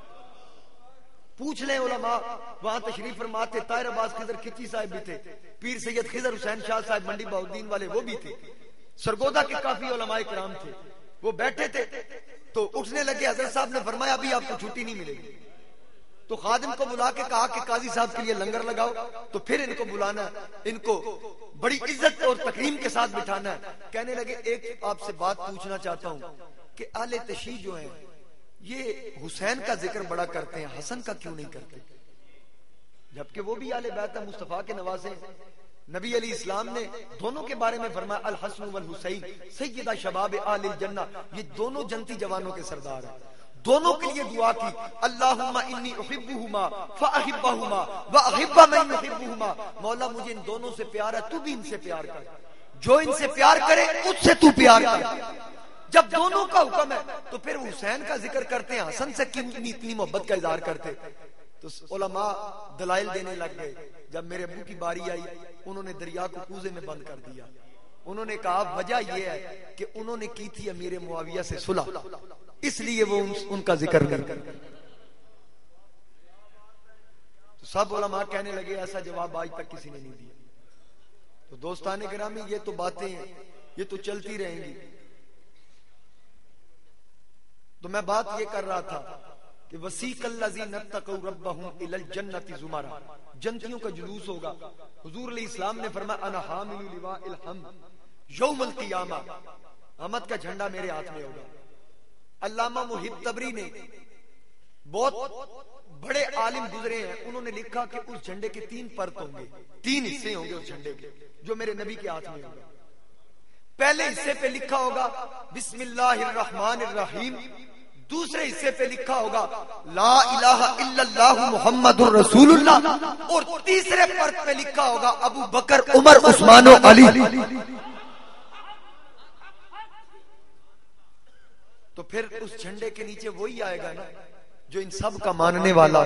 पूछ लें उलमा, वहां तशरीफ फरमाते ताहिर अब्बास खिजर खिची साहब भी थे, पीर सैयद खिजर हुसैन शाह साहब मंडी बाउद्दीन वाले वो भी थे, सरगोदा के काफी उलमा इकराम थे, वो बैठे थे। तो उठने लगे, हजरत साहब ने फरमाया अभी आपको छुट्टी नहीं मिलेगी। तो खादिम को बुला के कहा कि काजी साहब के लिए लंगर लगाओ। तो फिर इनको बुलाना, इनको बड़ी इज्जत और तकरीम के साथ बिठाना है। कहने लगे एक आपसे बात पूछना चाहता हूं कि आले तशी जो है ये हुसैन का जिक्र बड़ा करते हैं, हसन का क्यों नहीं करते? जबकि वो भी आले बैत मुस्तफा के नवासे। नबी अली इस्लाम ने दोनों के बारे में फरमाया अल हसन वल हुसैन सय्यदा शबाब आलिल जन्नह, ये दोनों जन्नती जवानों के सरदार हैं। दोनों के लिए दुआ की, अल्लाहुम्मा इन्नी उहिब्बुहुमा फअहिब्बहुमा व अहिब्ब मन युहिब्बुहुमा, मौला मुझे इन दोनों से प्यार है, तू भी इनसे प्यार कर, जो इनसे प्यार करे उससे तू प्यार कर। जब दोनों का हुक्म है तो फिर हुसैन का जिक्र करते हैं, हसन से क्यों इतनी मोहब्बत का इजहार करते? तो तो उलमा दलाइल देने लग गए। जब मेरे अब्बू की बारी आई, उन्होंने दरिया को कूजे में बंद कर दिया। उन्होंने कहा वजह यह है कि उन्होंने की थी अमीर मुआविया से सुलह, इसलिए वो उन, उनका जिक्र नहीं करते। तो सब उलमा कहने लगे ऐसा जवाब आज तक किसी ने नहीं दिया। तो दोस्ताने गिरामी, ये तो बातें हैं, ये तो चलती रहेंगी। तो मैं बात ये कर रहा था कि वसीकल्लज़ीना तक़ौ रब्बहुम इलल जन्नति ज़ुमरा, जन्नतियों का जुलूस होगा। हुजूर अलैहिस्सलाम ने फरमाया अना हामिलु लिवाइल हम्द यौमल क़ियामा, अहमद का झंडा मेरे हाथ में होगा। अल्लामा मुहिब तबरी ने, बहुत बड़े आलिम गुजरे हैं, उन्होंने लिखा कि उस झंडे के तीन परत होंगे, तीन हिस्से होंगे उस झंडे के, जो मेरे नबी के हाथ में होगा। पहले हिस्से पे लिखा होगा बिस्मिल्लाहिर रहमानिर रहीम, दूसरे हिस्से पे लिखा होगा ला इलाहा इल्लल्लाहु मुहम्मदुर रसूलुल्लाह, और तीसरे परत पे लिखा होगा अबू बकर उमर उस्मान और अली। तो फिर उस झंडे के नीचे वही आएगा ना जो इन सब का मानने वाला।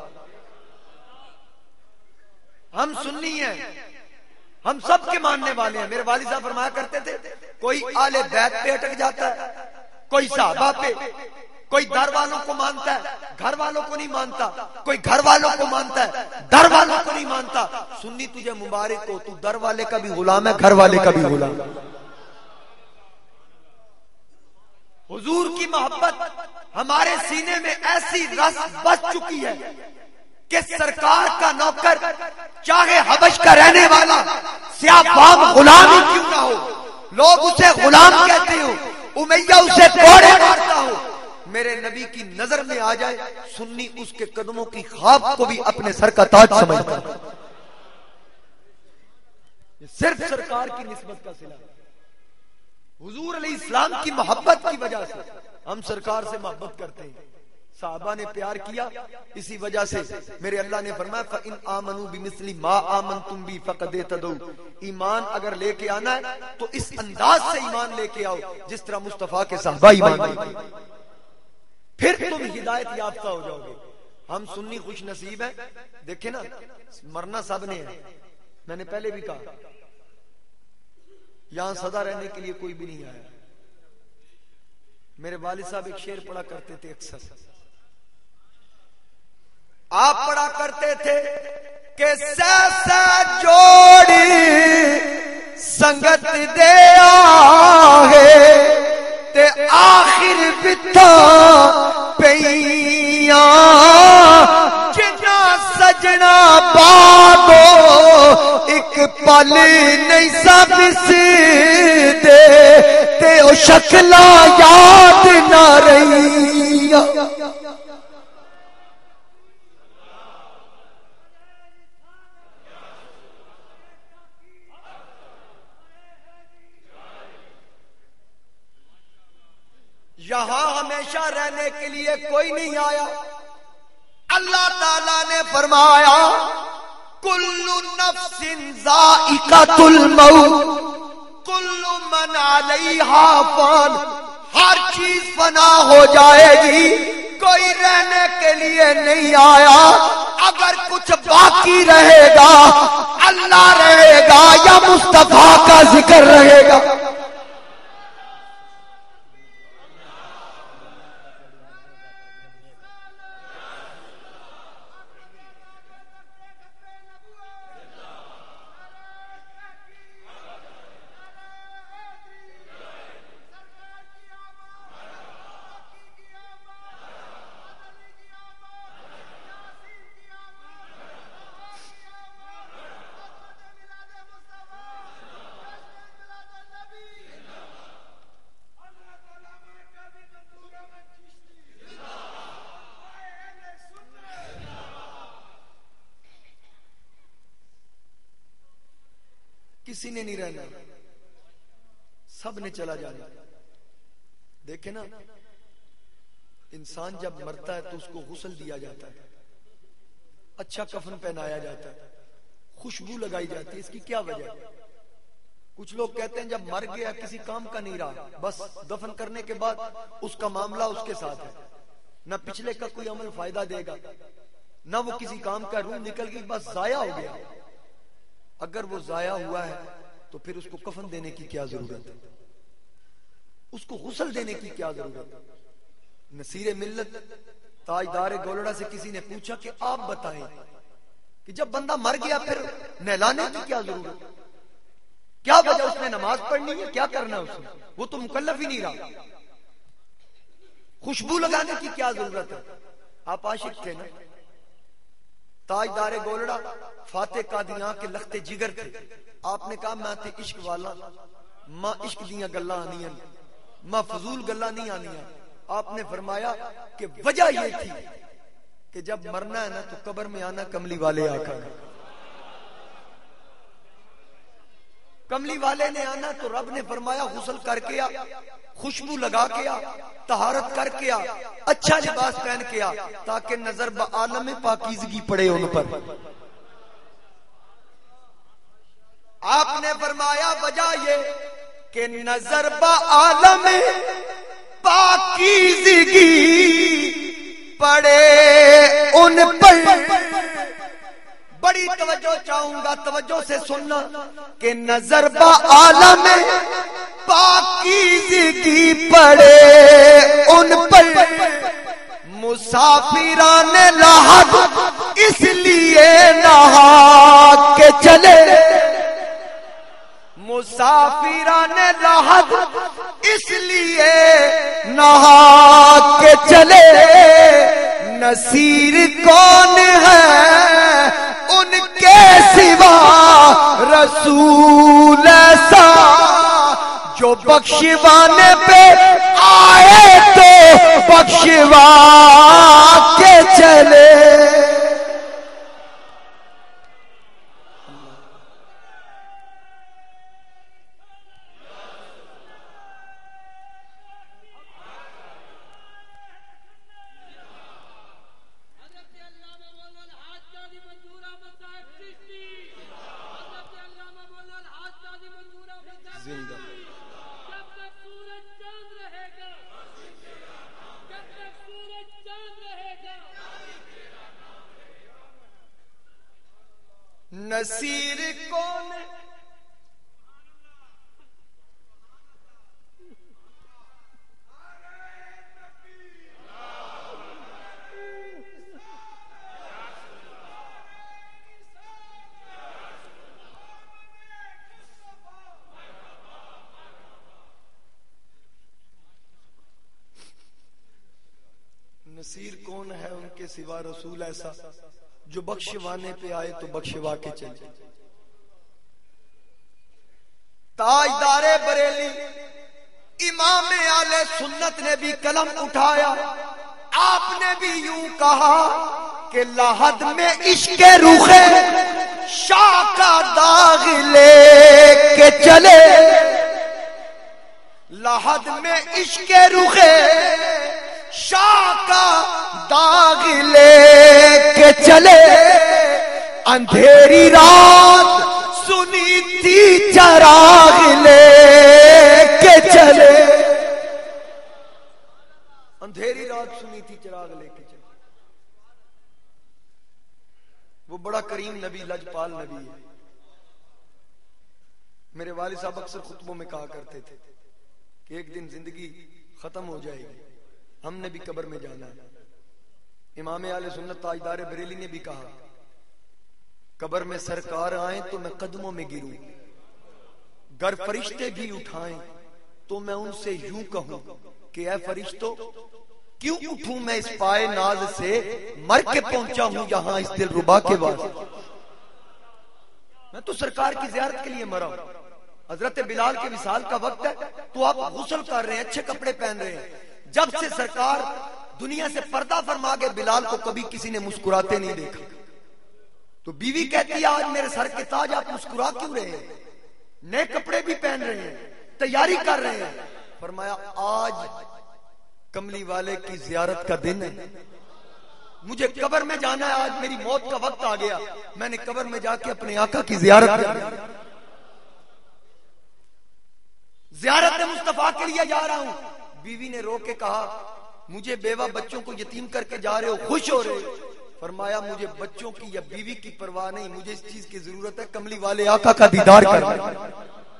हम सुन्नी हैं, हम सब के मानने वाले हैं। मेरे वालिद साहब फरमाया करते थे, कोई आले बैत पे अटक जाता है, कोई सहाबा पे, कोई दर वालों को मानता है, घर वालों को नहीं मानता, कोई घर वालों को मानता है, दर वालों को नहीं मानता। सुन्नी तुझे मुबारक हो, तू दर वाले का भी गुलाम है, घर वाले का भी गुलाम है। हुजूर की मोहब्बत हमारे सीने में ऐसी रस बस चुकी है कि सरकार का नौकर चाहे हबश का रहने वाला स्याबाम गुलाम ही क्यों ना हो, लोग उसे गुलाम कहते हो, उमैया उसे कोड़े मारता हो, मेरे नबी की नजर में आ जाए, सुन्नी उसके कदमों की खाब को भी अपने सर का ताज समझता है। सिर्फ सरकार की निस्बत का सिला, हुजूर अलैहिस्सलाम की मोहब्बत की वजह से हम सरकार से मोहब्बत करते हैं। साहबा ने प्यार किया, इसी वजह से मेरे अल्लाह ने फरमाया फ़इन आमनू बिमिस्ली मा आमनतुम बि फ़क़द इहतदौ, ईमान अगर लेके आना है तो इस अंदाज से ईमान लेके आओ जिस तरह मुस्तफा के साहबा ईमान लेके, फिर तुम हिदायत याफ्ता हो जाओगे। हम सुन्नी खुश नसीब है। देखे ना, मरना सब ने है, मैंने पहले भी कहा, यहां सदा रहने के लिए कोई भी नहीं आया। मेरे वालिद साहब एक शेर पढ़ा करते थे अक्सर, आप पढ़ा करते थे कि सैसा जोड़ी संगत दे आहे ते आखिर बिता पईया, जिन्ना सजना बागो एक पल नहीं सबस दे ते ओ शक्ला याद ना रही। यहां हमेशा रहने के लिए कोई नहीं आया। अल्लाह ताला ने फरमाया कुल्लु नफ्सिन ज़ाइक़ातुल मौत, कुल्लु मन अलैहा फ़ान, हर चीज फना हो जाएगी, कोई रहने के लिए नहीं आया। अगर कुछ बाकी रहेगा, अल्लाह रहेगा या मुस्तफा का जिक्र रहेगा। किसी ने नहीं रहना, सब ने चला जाना। देखे ना, इंसान जब मरता है तो उसको गुस्ल दिया जाता है, अच्छा कफन पहनाया जाता है, खुशबू लगाई जाती है। इसकी क्या वजह है? कुछ लोग कहते हैं जब मर गया किसी काम का नहीं रहा, बस दफन करने के बाद उसका मामला उसके साथ है, न पिछले का कोई अमल फायदा देगा ना वो किसी काम का, रूह निकल गई, बस जाया हो गया। अगर वो जाया हुआ है तो फिर उसको कफन देने की क्या जरूरत है, उसको गुस्ल देने की क्या जरूरत है। नसीर मिल्लत ताजदार गोलड़ा से किसी ने पूछा कि आप बताएं कि जब बंदा मर गया फिर नहलाने की क्या जरूरत, क्या वजह, उसने नमाज पढ़नी है, क्या करना है उसने, वो तो मुकल्लफ ही नहीं रहा। खुशबू लगाने की क्या जरूरत है। आप आशिक थे ना, ताजदार गोलड़ा फाते कादियां के लखते जिगर थे। आपने कहा मैं ते इश्क वाला, मां इश्क दियां गल्लां आनियां, मां फजूल गल्लां नहीं आनियां। आपने फरमाया कि वजह यह थी कि जब मरना है ना तो कब्र में आना कमली वाले आका, कमली वाले ने आना। तो रब ने फरमाया गुस्ल करके आ, खुशबू लगा के आ, तहारत करके आ, अच्छा लिबास पहन के आ, ताकि नजर ब आलम में पाकीज़गी पड़े उन पर। आपने फरमाया वजह ये कि नजर ब आलम में पाकीज़गी पड़े उन पर। बड़ी तवज्जो चाहूंगा, तवज्जो से सुनना कि नजर बा आलम में पाकीज़गी पड़े उन पर। मुसाफिरान लहद इसलिए नहा के चले, मुसाफिरान लहद इसलिए नहा के चले। नसीर कौन है उनके सिवा रसूल ऐसा, जो बख्शवाने पे आए तो बख्शवा के चले। नसीर कौन है, नसीर कौन है उनके सिवा रसूल ऐसा, जो बख्शवाने पे आए तो बख्शवा के चले। ताजदारे बरेली इमाम आले सुन्नत ने भी कलम उठाया। आपने भी यूं कहा कि लहद में इश्क रुखे शाह का दाग ले के चले। लहद में इश्क रुखे शाह का दाग ले के चले। अंधेरी रात सुनी थी चराग ले के चले। अंधेरी रात सुनी थी चराग लेके चले। वो बड़ा करीम नबी, लजपाल नबी है। मेरे वालिद साहब अक्सर खुतबों में कहा करते थे कि एक दिन जिंदगी खत्म हो जाएगी, हमने भी कब्र में जाना है। इमाम आले सुन्नत ताजदार बरेली ने भी कहा, कब्र में सरकार आए तो मैं कदमों में गिरूं, गर फरिश्ते भी उठाएं तो मैं उनसे यूं कहूं कि ऐ फरिश्तों क्यों उठूं मैं इस पाए नाज से, मर के पहुंचा हूं यहां इस दिल रुबा के वास्ते। मैं तो सरकार की ज़ियारत के लिए मरा हूं। हजरत बिलाल के विसाल का वक्त है तो आप गुस्ल कर रहे हैं, अच्छे कपड़े पहन रहे हैं। जब से सरकार दुनिया से पर्दा फरमा के बिलाल को कभी किसी ने मुस्कुराते नहीं देखा। तो बीवी कहती है आज मेरे सर के ताज आप मुस्कुरा क्यों रहे हैं, नए कपड़े भी पहन रहे हैं, तैयारी कर रहे हैं। फरमाया आज कमली वाले की जियारत का दिन है, मुझे कब्र में जाना है, आज मेरी मौत का वक्त आ गया, मैंने कब्र में जाके अपने आका की जियारत करनी है। जियारत मुस्तफा के लिए जा रहा हूं। बीवी ने रो के कहा मुझे बेवा बच्चों को यतीम करके जा रहे हो, खुश हो रहे हो? फरमाया मुझे बच्चों की या बीवी की परवाह नहीं, मुझे इस चीज की जरूरत है कमली वाले आका का दीदार करना।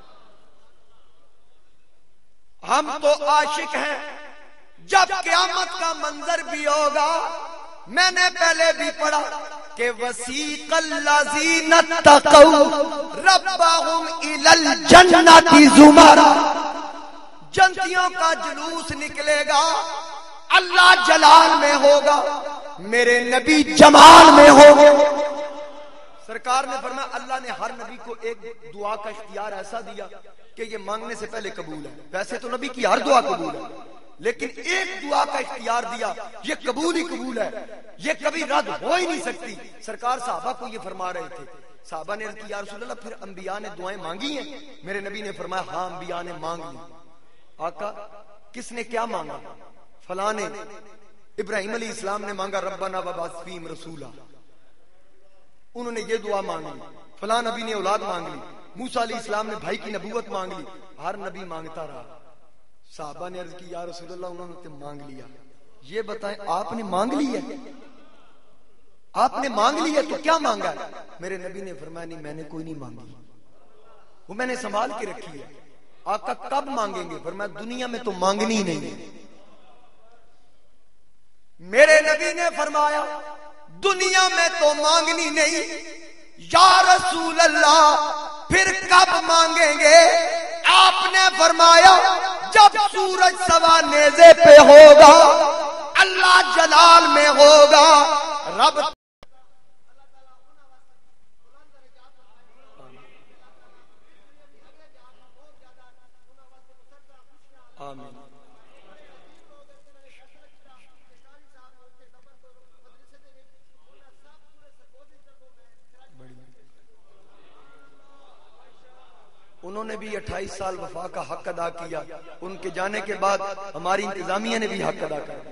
हम तो आशिक हैं, जब क़यामत का मंजर भी होगा, मैंने पहले भी पढ़ा कि वसीक़ल्लज़ीना तक़ौ रब्बहुम इलल जन्नति ज़ुमरा, जन्नतियों का जुलूस निकलेगा, अल्लाह जलाल में होगा, मेरे नबी जमाल में होगा। सरकार ने फरमाया अल्लाह ने हर नबी को एक दुआ का इख्तियार ऐसा दिया कि ये मांगने से पहले कबूल है। वैसे तो नबी की हर दुआ कबूल है, लेकिन एक दुआ का इख्तियार दिया, ये कबूल ही कबूल है, ये कभी रद्द हो ही नहीं सकती। सरकार साहबा को ये फरमा रहे थे। साहबा ने अर्ज़ की या रसूल अल्लाह, फिर अंबिया ने दुआएं मांगी हैं? मेरे नबी ने फरमाया हाँ, अंबिया ने मांग ली। आका किसने क्या मांगा? फलां ने, इब्राहिम अलैहि इस्लाम ने मांगा रब्बना वबअस फीहिम रसूला, उन्होंने ये दुआ मांग ली। फलां नबी ने औलाद मांग ली, मूसा अलैहि इस्लाम ने भाई की नबूवत मांग ली। हर नबी मांगता रहा। साहबा ने अर्ज की या रसूल अल्लाह, उन्होंने तो मांग लिया, ये बताएं आपने मांग लिया? आपने मांग लिया तो क्या मांगा है? मेरे नबी ने फरमाया नहीं, मैंने कोई नहीं मांगी, वो मैंने संभाल के रखी है। आका कब मांगेंगे? फरमाया दुनिया में तो मांगनी ही नहीं है। मेरे नबी ने फरमाया दुनिया में तो मांगनी नहीं। या रसूल अल्लाह, फिर कब मांगेंगे? आपने फरमाया जब सूरज सवा नेज़े पे होगा, अल्लाह जलाल में होगा, रब आमीन। उन्होंने भी अट्ठाईस साल वफा का हक अदा किया। उनके जाने के बाद हमारी इंतजामिया ने भी हक अदा किया।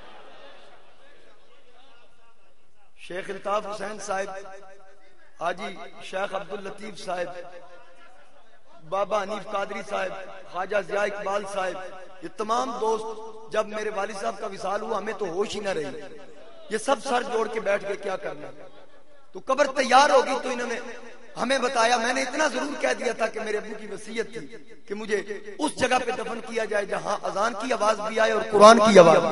शेख इल्ताफ हुसैन साहब, हाजी शेख अब्दुल लतीफ साहब, बाबा हनीफ कादरी साहब, ख्वाजा जिया इकबाल साहब, ये तमाम दोस्त, जब मेरे वालिद साहब का विसाल हुआ हमें तो होश ही न रही। ये सब सर जोड़ के बैठ गए क्या करना। तो कब्र तैयार होगी तो इन्होंने हमें बताया। मैंने इतना जरूर कह दिया था कि मेरे अब्बू की वसीयत थी कि मुझे उस जगह पे दफन किया जाए जहां अजान की आवाज भी आए और कुरान की आवाज।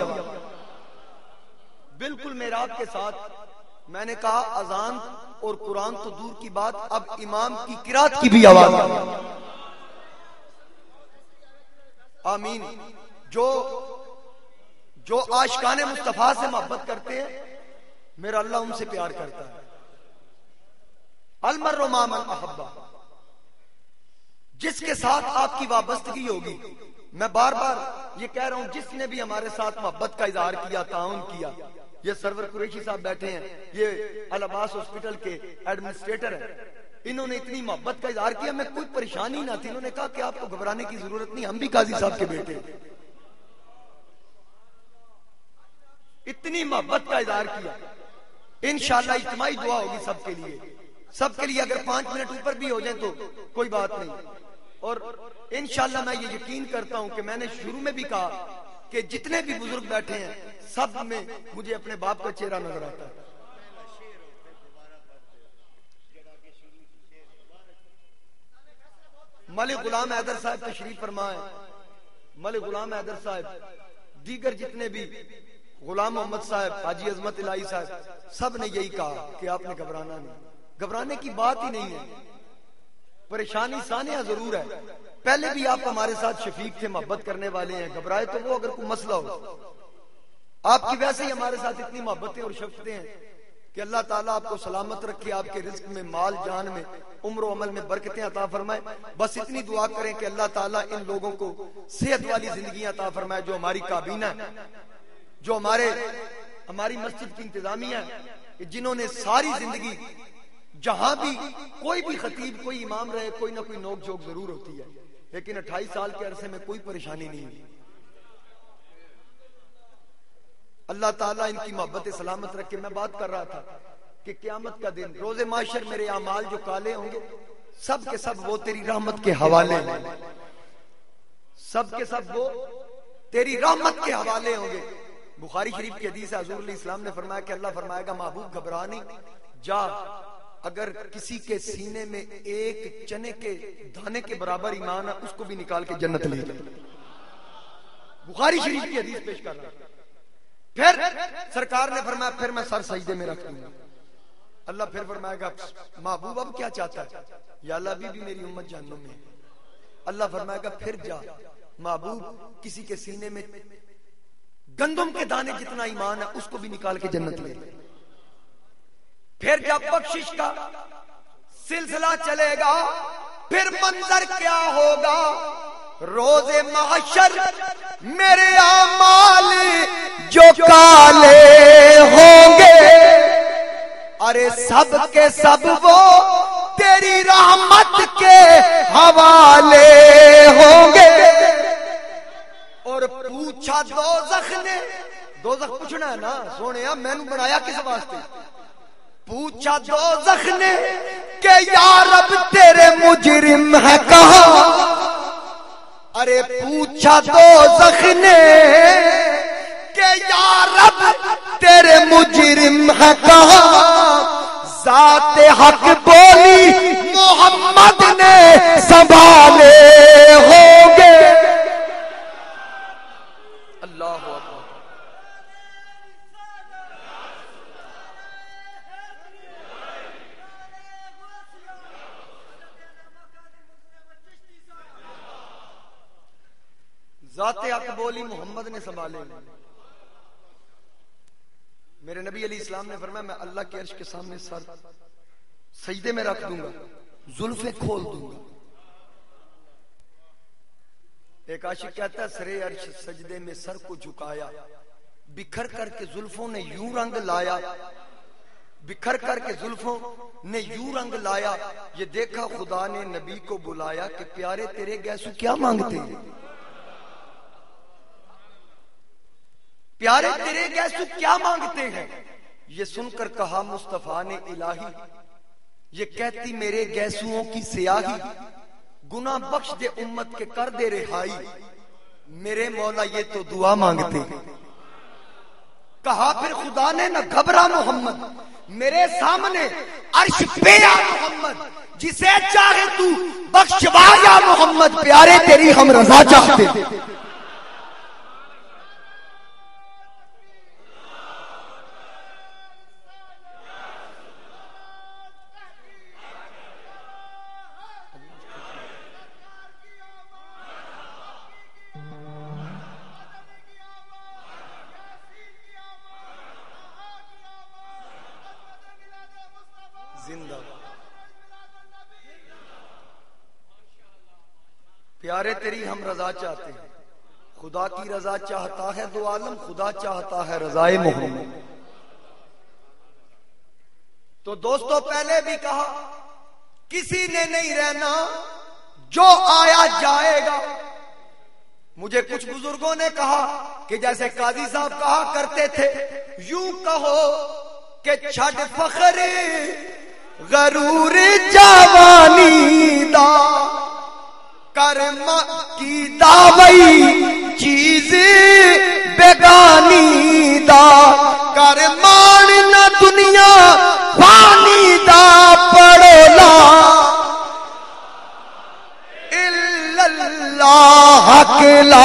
बिल्कुल मेराब के साथ मैंने कहा अजान और कुरान तो दूर की बात, अब इमाम की किरात की भी आवाज आ। आमीन। जो जो आशिकाने मुस्तफा से मोहब्बत करते हैं, मेरा अल्लाह उनसे प्यार करता है। अलमर्रु मा मन अहब्बा, जिसके साथ आपकी वाबस्तगी होगी। मैं बार बार ये कह रहा हूं, जिसने भी हमारे साथ मोहब्बत का इजहार किया, ताउन किया, ये सरवर कुरैशी साहब बैठे हैं, ये अल अब्बास हॉस्पिटल के एडमिनिस्ट्रेटर हैं, इन्होंने इतनी मोहब्बत का इजहार किया, मैं कोई परेशानी ना थी। इन्होंने कहा कि आपको घबराने की जरूरत नहीं, हम भी काजी साहब के बेटे। इतनी मोहब्बत का इजहार किया। इंशाअल्लाह इज्तिमाई दुआ होगी सबके लिए, सबके लिए। अगर पांच मिनट ऊपर भी हो जाए तो कोई बात नहीं। और इंशाअल्लाह मैं ये यकीन करता हूं कि मैंने शुरू में भी कहा कि जितने भी बुजुर्ग बैठे हैं, सब में मुझे अपने बाप का चेहरा नजर आता है। मलिक गुलाम हैदर साहब तशरीफ फरमाए। मलिक गुलाम हैदर साहब, दीगर जितने भी, गुलाम मोहम्मद साहब, हाजी अजमत इलाही साहब, सब ने यही कहा कि आपने घबराना नहीं। घबराने की बात ही नहीं है। परेशानी सानिया जरूर है। पहले भी आप हमारे साथ शफीक थे, मोहब्बत करने वाले हैं। घबराए तो वो अगर कोई मसला हो। आपकी वैसे ही हमारे साथ इतनी मोहब्बतें और शफकतें हैं कि अल्लाह ताला आपको सलामत रखे, आपके रिज्क में, माल जान में, उम्र अमल में बरकतें अता फरमाए। बस इतनी दुआ करें कि अल्लाह ताला इन लोगों को सेहत वाली जिंदगी अता फरमाए। जो हमारी काबीना है, जो हमारे हमारी मस्जिद की इंतजामिया है, जिन्होंने सारी जिंदगी, जहां भी कोई भी खतीब, कोई इमाम रहे, कोई ना कोई नोक झोंक जरूर होती है, लेकिन अट्ठाईस साल के अरसे में कोई परेशानी नहीं हुई। अल्लाह ताला इनकी मोहब्बत सलामत रखे। मैं बात कर रहा था कि क़यामत का दिन, रोजे माशर, मेरे अमाल जो काले होंगे, सब के सब वो तेरी रहमत के हवाले, सब के सब वो तेरी रहमत के हवाले होंगे। बुखारी शरीफ की हदीस है, हुजूर इस्लाम ने फरमाया कि अल्लाह फरमाएगा महबूब घबरा नहीं, जा अगर किसी के सीने में एक चने के दाने के बराबर ईमान है उसको भी निकाल के जन्नत ले जा। बुखारी शरीफ की हदीस पेश कर रहा है। फिर सरकार ने फरमाया फिर मैं सर सजदे में रख दूंगा। अल्लाह फिर फरमाएगा महबूब अब क्या चाहता है? या अल्लाह अभी भी मेरी उम्मत जहन्नुम में है। अल्लाह फरमाएगा फिर जा महबूब किसी के सीने में गंदम के दाने जितना ईमान है उसको भी निकाल के जन्नत ले। फिर जब बख्शिश का सिलसिला चलेगा फिर मंजर क्या होगा? रोजे महशर मेरे आमाल जो काले होंगे, अरे सब के सब वो तेरी रहमत के हवाले होंगे। और पूछा दोज़ख ने, दोज़ख पूछना है ना सोने मैनू बनाया किस वास्ते? पूछा दोज़ख ने कि या रब तेरे मुजरिम है कहां? अरे पूछा दोज़ख ने कि या रब तेरे मुजरिम है कहां? ज़ाते हक बोली मोहम्मद ने संभाले होंगे। अल्लाह हू अकबर। ज़ाते हक बोली मोहम्मद ने संभाले। मेरे नबी अली इस्लाम ने फरमाया मैं अल्लाह के अर्श के सामने सर सजदे में रख दूंगा, जुल्फे खोल दूंगा। एक आशिक कहता है सरे अर्श सजदे में सर को झुकाया, बिखर करके जुल्फों ने यूं रंग लाया, बिखर करके जुल्फों ने यूं रंग लाया। ये देखा खुदा ने नबी को बुलाया कि प्यारे तेरे गैसू क्या मांगते हैं? प्यारे तेरे गैसू क्या मांगते हैं? ये सुनकर कहा मुस्तफा ने इलाही, ये कहती मेरे गैसुओं की सियाही, गुनाह बख्श दे उम्मत के कर दे रिहाई। मेरे मौला ये तो दुआ मांगते हैं। कहा फिर खुदा ने न घबरा मोहम्मद, मेरे सामने अर्श पे आ मोहम्मद, जिसे चाहे तू बख्शवा या मोहम्मद, प्यारे तेरी हम रजा चाहते हैं। प्यारे तेरी हम रजा चाहते हैं। खुदा की रजा चाहता है दो आलम, खुदा चाहता है रजाए मोहम्मद। तो दोस्तों पहले भी कहा किसी ने नहीं रहना, जो आया जाएगा। मुझे कुछ बुजुर्गों ने कहा कि जैसे काजी साहब कहा करते थे, यूं कहो कि छड़ फखरे गरूर जवानी दा, कर्म की दावई चीज बेगानी दा, कर मान न दुनिया पानी दा पड़ोला, इल्लल्लाह अकेला।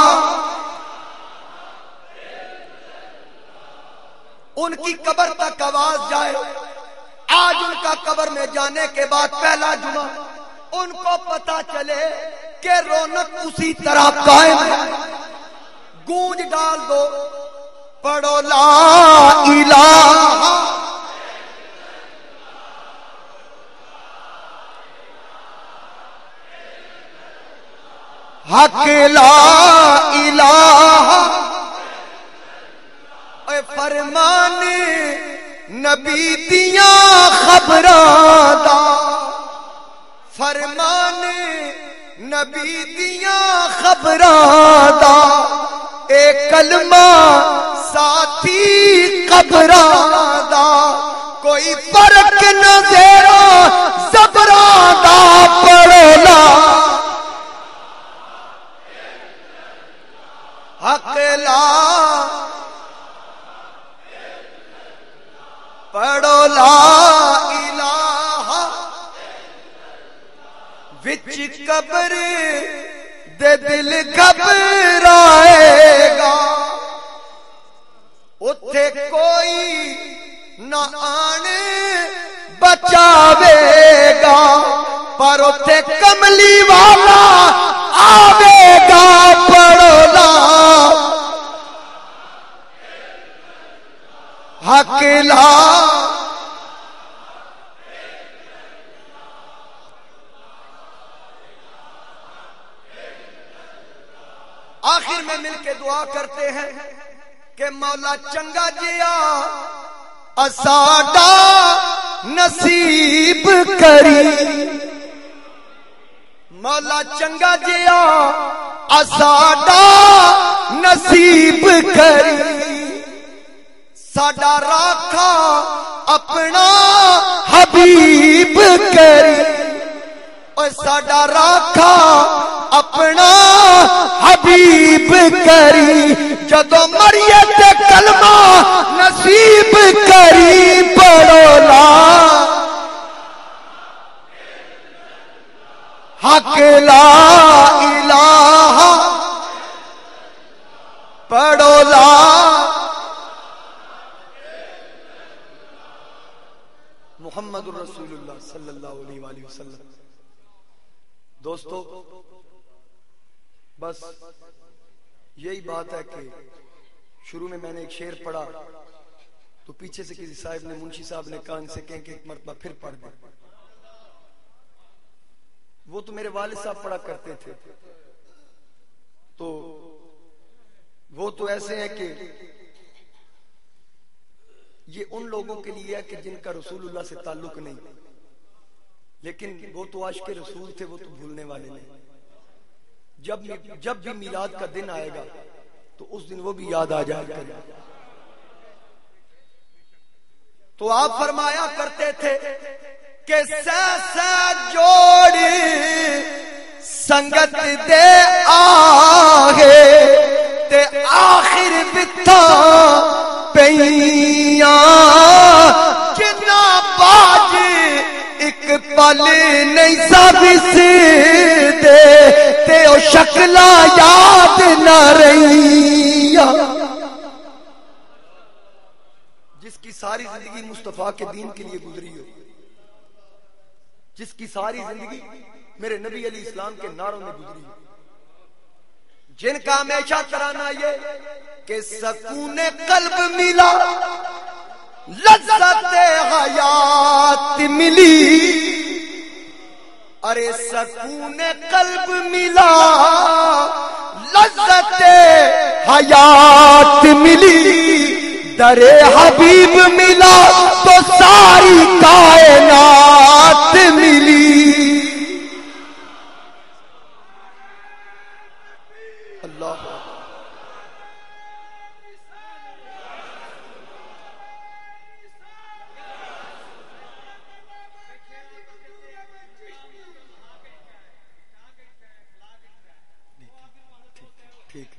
उनकी कब्र तक आवाज जाए। आज उनका कब्र में जाने के बाद पहला जुमा उनको पता चले कि रौनक उसी तरह कायम है। गूंज डाल दो, पढ़ो ला इलाहा, हक ला इलाहा। फरमान नबी दिया खबरां दा, फरमान नबी दिया खबरां दा, ए कलमा साथी कबरां दा, कोई फर्क न जेरा ज़बरां दा पड़ोला, हक ला पढ़ो ला इलाहा विच कब्र दे दिल घबराएगा, उथे कोई न आने बचावेगा, पर उथे कमली वाला आवेगा। पढ़ो ला हक ला आखिर में मिलके दुआ करते हैं कि मौला चंगा जिया असाडा नसीब करी, मौला चंगा जिया असाडा नसीब करी, साडा राखा अपना हबीब करी, और साडा राखा अपना हबीब करी, जदों मरिए ते कलमा नसीब करी। पढ़ो ला हक ला इलाहा, पढ़ो ला मुहम्मदुर रसूलुल्लाह सल्लल्लाहु अलैहि वसल्लम। दोस्तों, बस यही बात है कि शुरू में मैंने एक शेर पढ़ा तो पीछे से किसी साहब ने, मुंशी साहब ने कान से कह के एक मरतबा फिर पढ़ दे। वो तो मेरे वालिद साहब पढ़ा करते थे, तो वो तो ऐसे है कि ये उन लोगों के लिए है कि जिनका रसूलुल्लाह से ताल्लुक नहीं, लेकिन वो तो आशिक़े रसूल थे, वो तो भूलने वाले नहीं। जब जब भी मिलाद का दिन आएगा तो उस दिन वो भी याद आ जाएगा। तो आप फरमाया करते थे कि सै सै जोड़ी संगत दे आगे ते आखिर बिथा पईया, जिन्ना बाज एक पल नहीं साबिस दे ते ओ शक्ला याद न रहिया। जिसकी सारी जिंदगी मुस्तफा के दीन के लिए गुजरी हो, जिसकी सारी जिंदगी मेरे नबी अली इस्लाम के नारों में गुजरी हो, जिनका हमेशा तराना ये कि सकूने कल्ब मिला, लज्जते हयात मिली, अरे सकूने कल्ब मिला, लज्जते हयात मिली, दरे हबीब मिला तो सारी कायनात मिली। अल्लाह ठीक,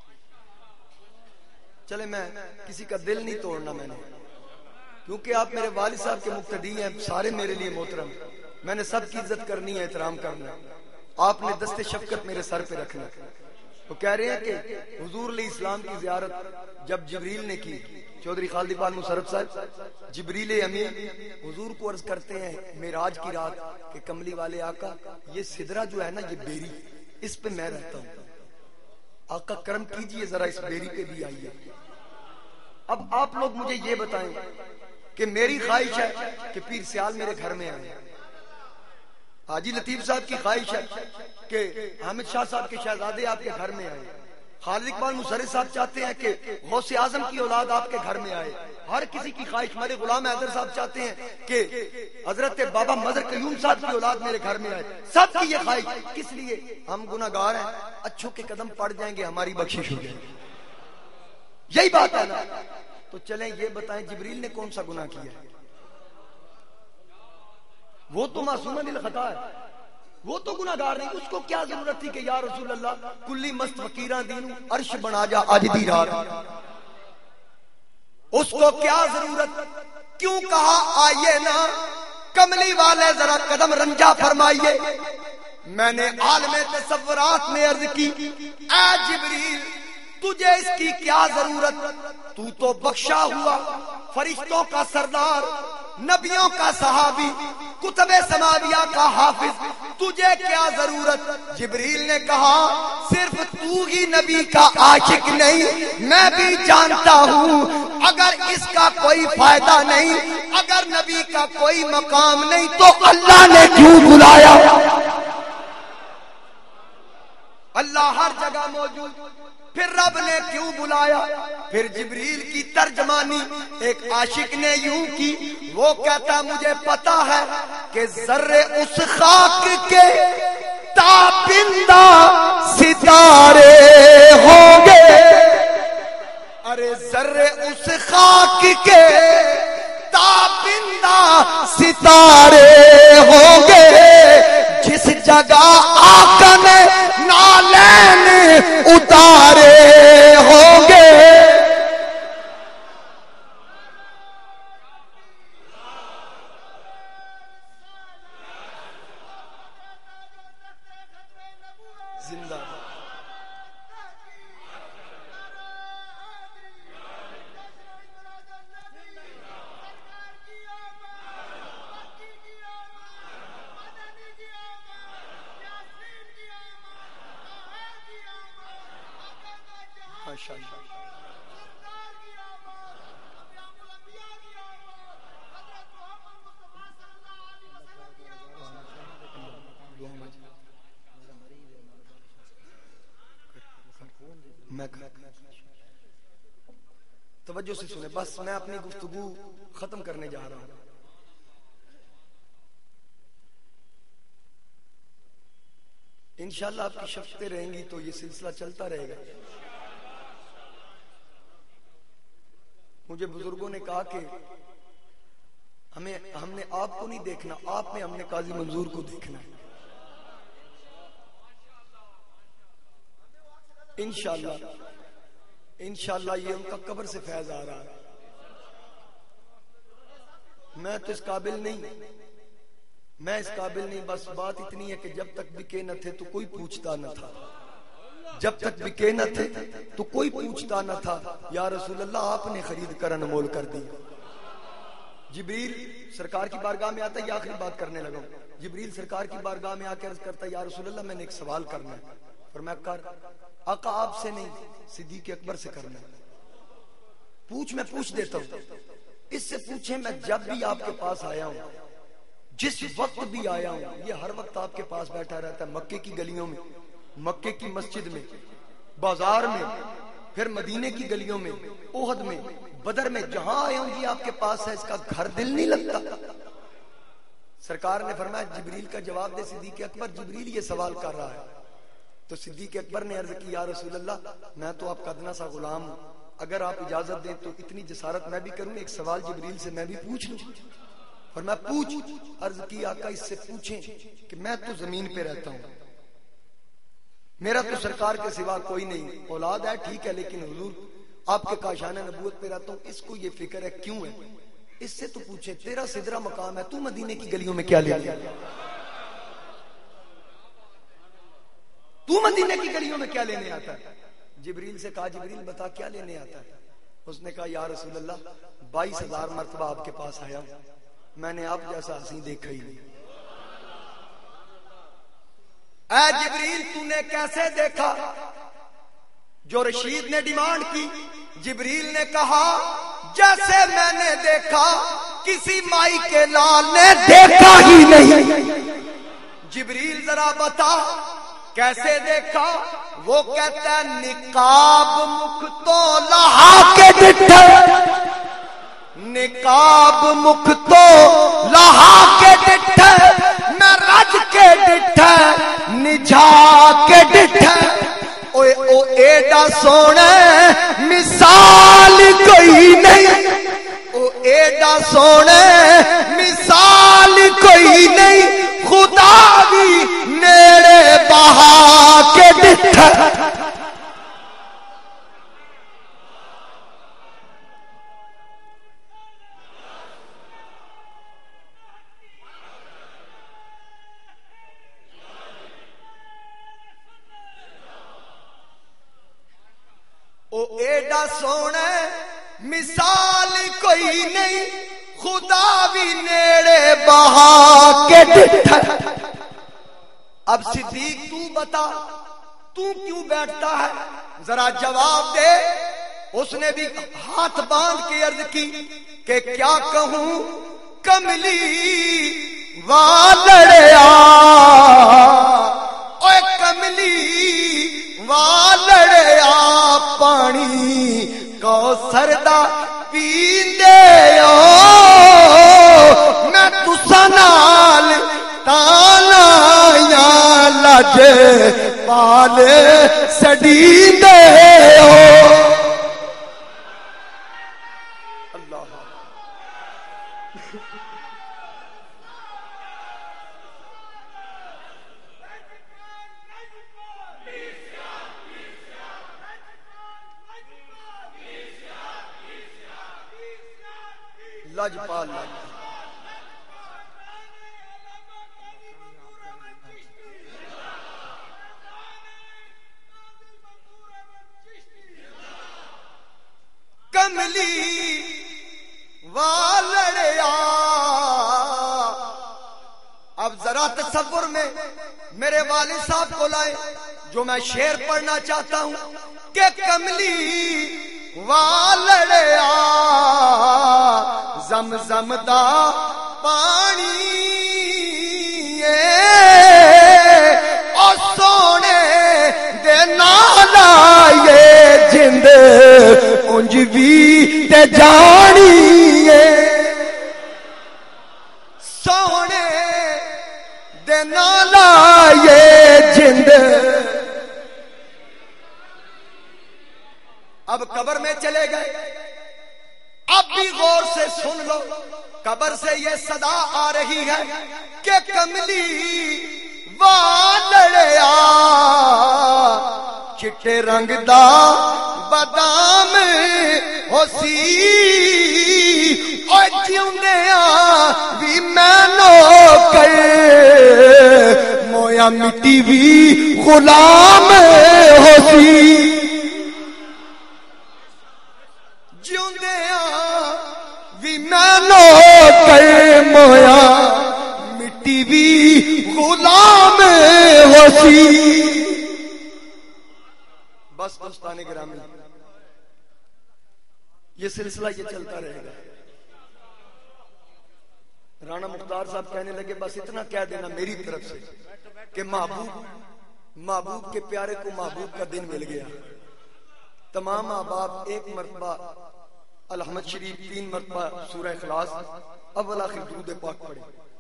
चले मैं किसी का दिल नहीं तोड़ना मैंने, क्योंकि आप मेरे वालिद साहब के मुक्तदी हैं, सारे मेरे लिए मोहतरम, मैंने सबकी इज्जत करनी है, एहतराम करना है। आपने दस्ते शफकत मेरे सर पे रखना। वो कह रहे हैं कि हुजूर अली इस्लाम की जियारत जब जिब्रील ने की, चौधरी खालिद इकबाल मुशर्रफ साहब, जिब्रील अमीन हुजूर को अर्ज करते हैं मेराज की रात के कमली वाले आका, ये सिदरा जो है ना, ये बेरी, इस पे मैं रहता हूँ, आका करम कीजिए जरा इस बेरी पे भी आइए। अब आप लोग मुझे ये बताएं कि मेरी ख्वाहिश है कि पीर सियाल मेरे घर में आए, हाजी लतीफ साहब की ख्वाहिश है कि हामिद शाह साहब के शहजादे आपके घर में आए, खालिद इकबाल मुशर्रफ साहब चाहते हैं कि गौसे आजम की औलाद आपके घर में आए, हर किसी की ख्वाहिश, हमारे गुलाम हैदर साहब चाहते हैं कि हजरत बाबा मदर कयूम साहब की औलाद मेरे घर में आए, सबकी ये ख्वाहिश। किस लिए? हम गुनाहगार हैं, अच्छों के कदम पड़ जाएंगे, हमारी बख्शिश हो जाएगी, यही बात है ना। तो चलें ये बताएं जिब्रील ने कौन सा गुनाह किया? वो तो मासूम दिल खता है, वो तो गुनाहगार नहीं, उसको क्या जरूरत थी कि या रसूल अल्लाह कुल्ली मस्त फकीरा दीनू अर्श बना जा आज दी रात, उसको क्या जरूरत क्यों कहा आइए ना कमली वाले जरा कदम रंजा फरमाइए। मैंने आलम तसव्वुरात में अर्ज की, ऐ जिब्रील तुझे इसकी क्या जरूरत, तू तो बख्शा हुआ, फरिश्तों का सरदार, नबियों का सहाबी, कुतबे समाविया का हाफिज, तुझे क्या जरूरत। जिब्रील ने कहा सिर्फ तू ही नबी का आशिक नहीं, मैं भी जानता हूँ अगर इसका कोई फायदा नहीं, अगर नबी का कोई मकाम नहीं तो अल्लाह ने क्यों बुलाया। अल्लाह हर जगह मौजूद, फिर रब ने क्यों बुलाया। फिर जिब्रील की तर्जमानी एक आशिक ने यूं की, वो कहता मुझे पता है कि जर्रे उस खाक के ताबिंदा सितारे होंगे, अरे जर्रे उस खाक के ताबिंदा सितारे होंगे, जिस जगह आका ने नालैन उतारे होंगे। जिंदा मैं तवज्जो से सुने, बस मैं अपनी गुफ्तगू खत्म करने जा रहा हूं। इंशाअल्लाह आपकी शफ़क़तें रहेंगी तो ये सिलसिला चलता रहेगा। मुझे बुजुर्गों ने कहा कि हमें हमने आपको नहीं देखना, आप में हमने काजी मंजूर को देखना है। इंशाअल्लाह इंशाअल्लाह ये उनका कब्र से फैज आ रहा है। मैं तो इस काबिल नहीं, मैं इस काबिल नहीं, बस बात इतनी है कि जब तक बिके न थे तो कोई पूछता न था, जब तक बिके न थे तो कोई पूछता न था। या रसूल अल्लाह आपने खरीद कर अनमोल कर दी। जिब्रील सरकार की बारगाह में आता, ये आखिरी बात करने लगा। जिब्रील सरकार की बारगाह में आकर अर्ज करता, या रसूल अल्लाह मैंने एक सवाल करना है। और मैं कर आका आपसे नहीं सिद्दीक़ अकबर से करना है। पूछ, मैं पूछ देता हूं, इससे पूछे। मैं जब भी आपके पास आया हूं, जिस वक्त भी आया हूं, ये हर वक्त आपके पास बैठा रहता है, मक्के की गलियों में, मक्के की मस्जिद में, बाजार में, फिर मदीने की गलियों में, ओहद में, बदर में, जहां आया हूं ये आपके पास है, इसका घर दिल नहीं लगता। सरकार ने फरमाया जिब्रील का जवाब दे सिद्दीक़ अकबर, जिब्रील ये सवाल कर रहा है। तो सिद्दीक़ अकबर ने अर्ज की, या रसूल अल्लाह मैं तो आपका अदना सा गुलाम हूं, अगर आप इजाजत दें तो इतनी जसारत मैं भी करूं, एक सवाल जिब्रील से मैं भी पूछ लूं। और मैं पूछ अर्ज की, आका इससे पूछें कि मैं तो जमीन पे रहता हूं, मेरा तो सरकार के सिवा कोई नहीं, औलाद है ठीक है, लेकिन हुजूर आपके काशाने नबूवत पे रहता हूं, इसको ये फिक्र है क्यों है। इससे तो पूछे, तेरा सिदरा मकाम है, तू मदीने की गलियों में क्या ले लिया, तू मदीने की गलियों में क्या लेने आता है। जिब्रील से कहा, जिब्रील बता क्या लेने आता है। उसने कहा, या रसूल अल्लाह बाईस हजार मरतबा आपके पास आया, मैंने आप जैसा हसीन देखा ही नहीं। ऐ जिब्रील तूने कैसे देखा। जो रशीद ने डिमांड की, जिब्रील ने कहा जैसे मैंने देखा किसी माई के लाल ने देखा ही नहीं। जिब्रील जरा बता कैसे देखा। वो कहता है निकाब मुख तो लहा के डिठे, निकाब मुख तो लहा के डिठे, मैं रज के डिठे निझा के डिठे। ओए ओ एडा सोने मिसाल कोई नहीं, ओ एडा सोने मिसाल कोई नहीं, खुदा भी नेड़े बहा के डिठे। एडा सोना मिसाल कोई नहीं, खुदा भी नेड़े बहा के डिठा। अब सिद्दीक तू बता, तू क्यों बैठता है, जरा जवाब दे। उसने भी हाथ बांध के अर्ज की कि क्या कहूं कमली वालड़िया, ओए कमली वालड़िया पानी कौसर दा पींदे ओ, मैं तुसा नाल ताना या लज पाल सडींदे ओ। लजपाल कमली वालड़िया। अब जरा तसव्वुर में मेरे वालिद साहब को लाए, जो मैं शेर पढ़ना चाहता हूं कि कमली वालड़िया जमजम दा पानी ओ सोने दे नाला ये जिंद उंज भी ते जानी सोने दे नाला ये जिंद। अब कब्र में चले गए, अब भी गौर से सुन लो, कब्र से ये सदा आ रही है कि कमली वालड़िया चिट्टे रंग दा बादाम होसी, ओ जिउंदिया भी मैनो कर मोया मिट्टी भी गुलाम होसी। मैनो कर मोया मिट्टी भी गुलाम होसी। बस दोस्ताने गिरामी, ये सिलसिला ये चलता रहेगा। राणा मुख्तार साहब कहने लगे बस इतना कह देना मेरी तरफ से कि महबूब महबूब के प्यारे को महबूब का दिन मिल गया। तमाम अहबाब एक मरतबा अल-हम्द शरीफ, तीन मरतबा सूरह इखलास, अव्वल आखिर दुरूद पाक पढ़े।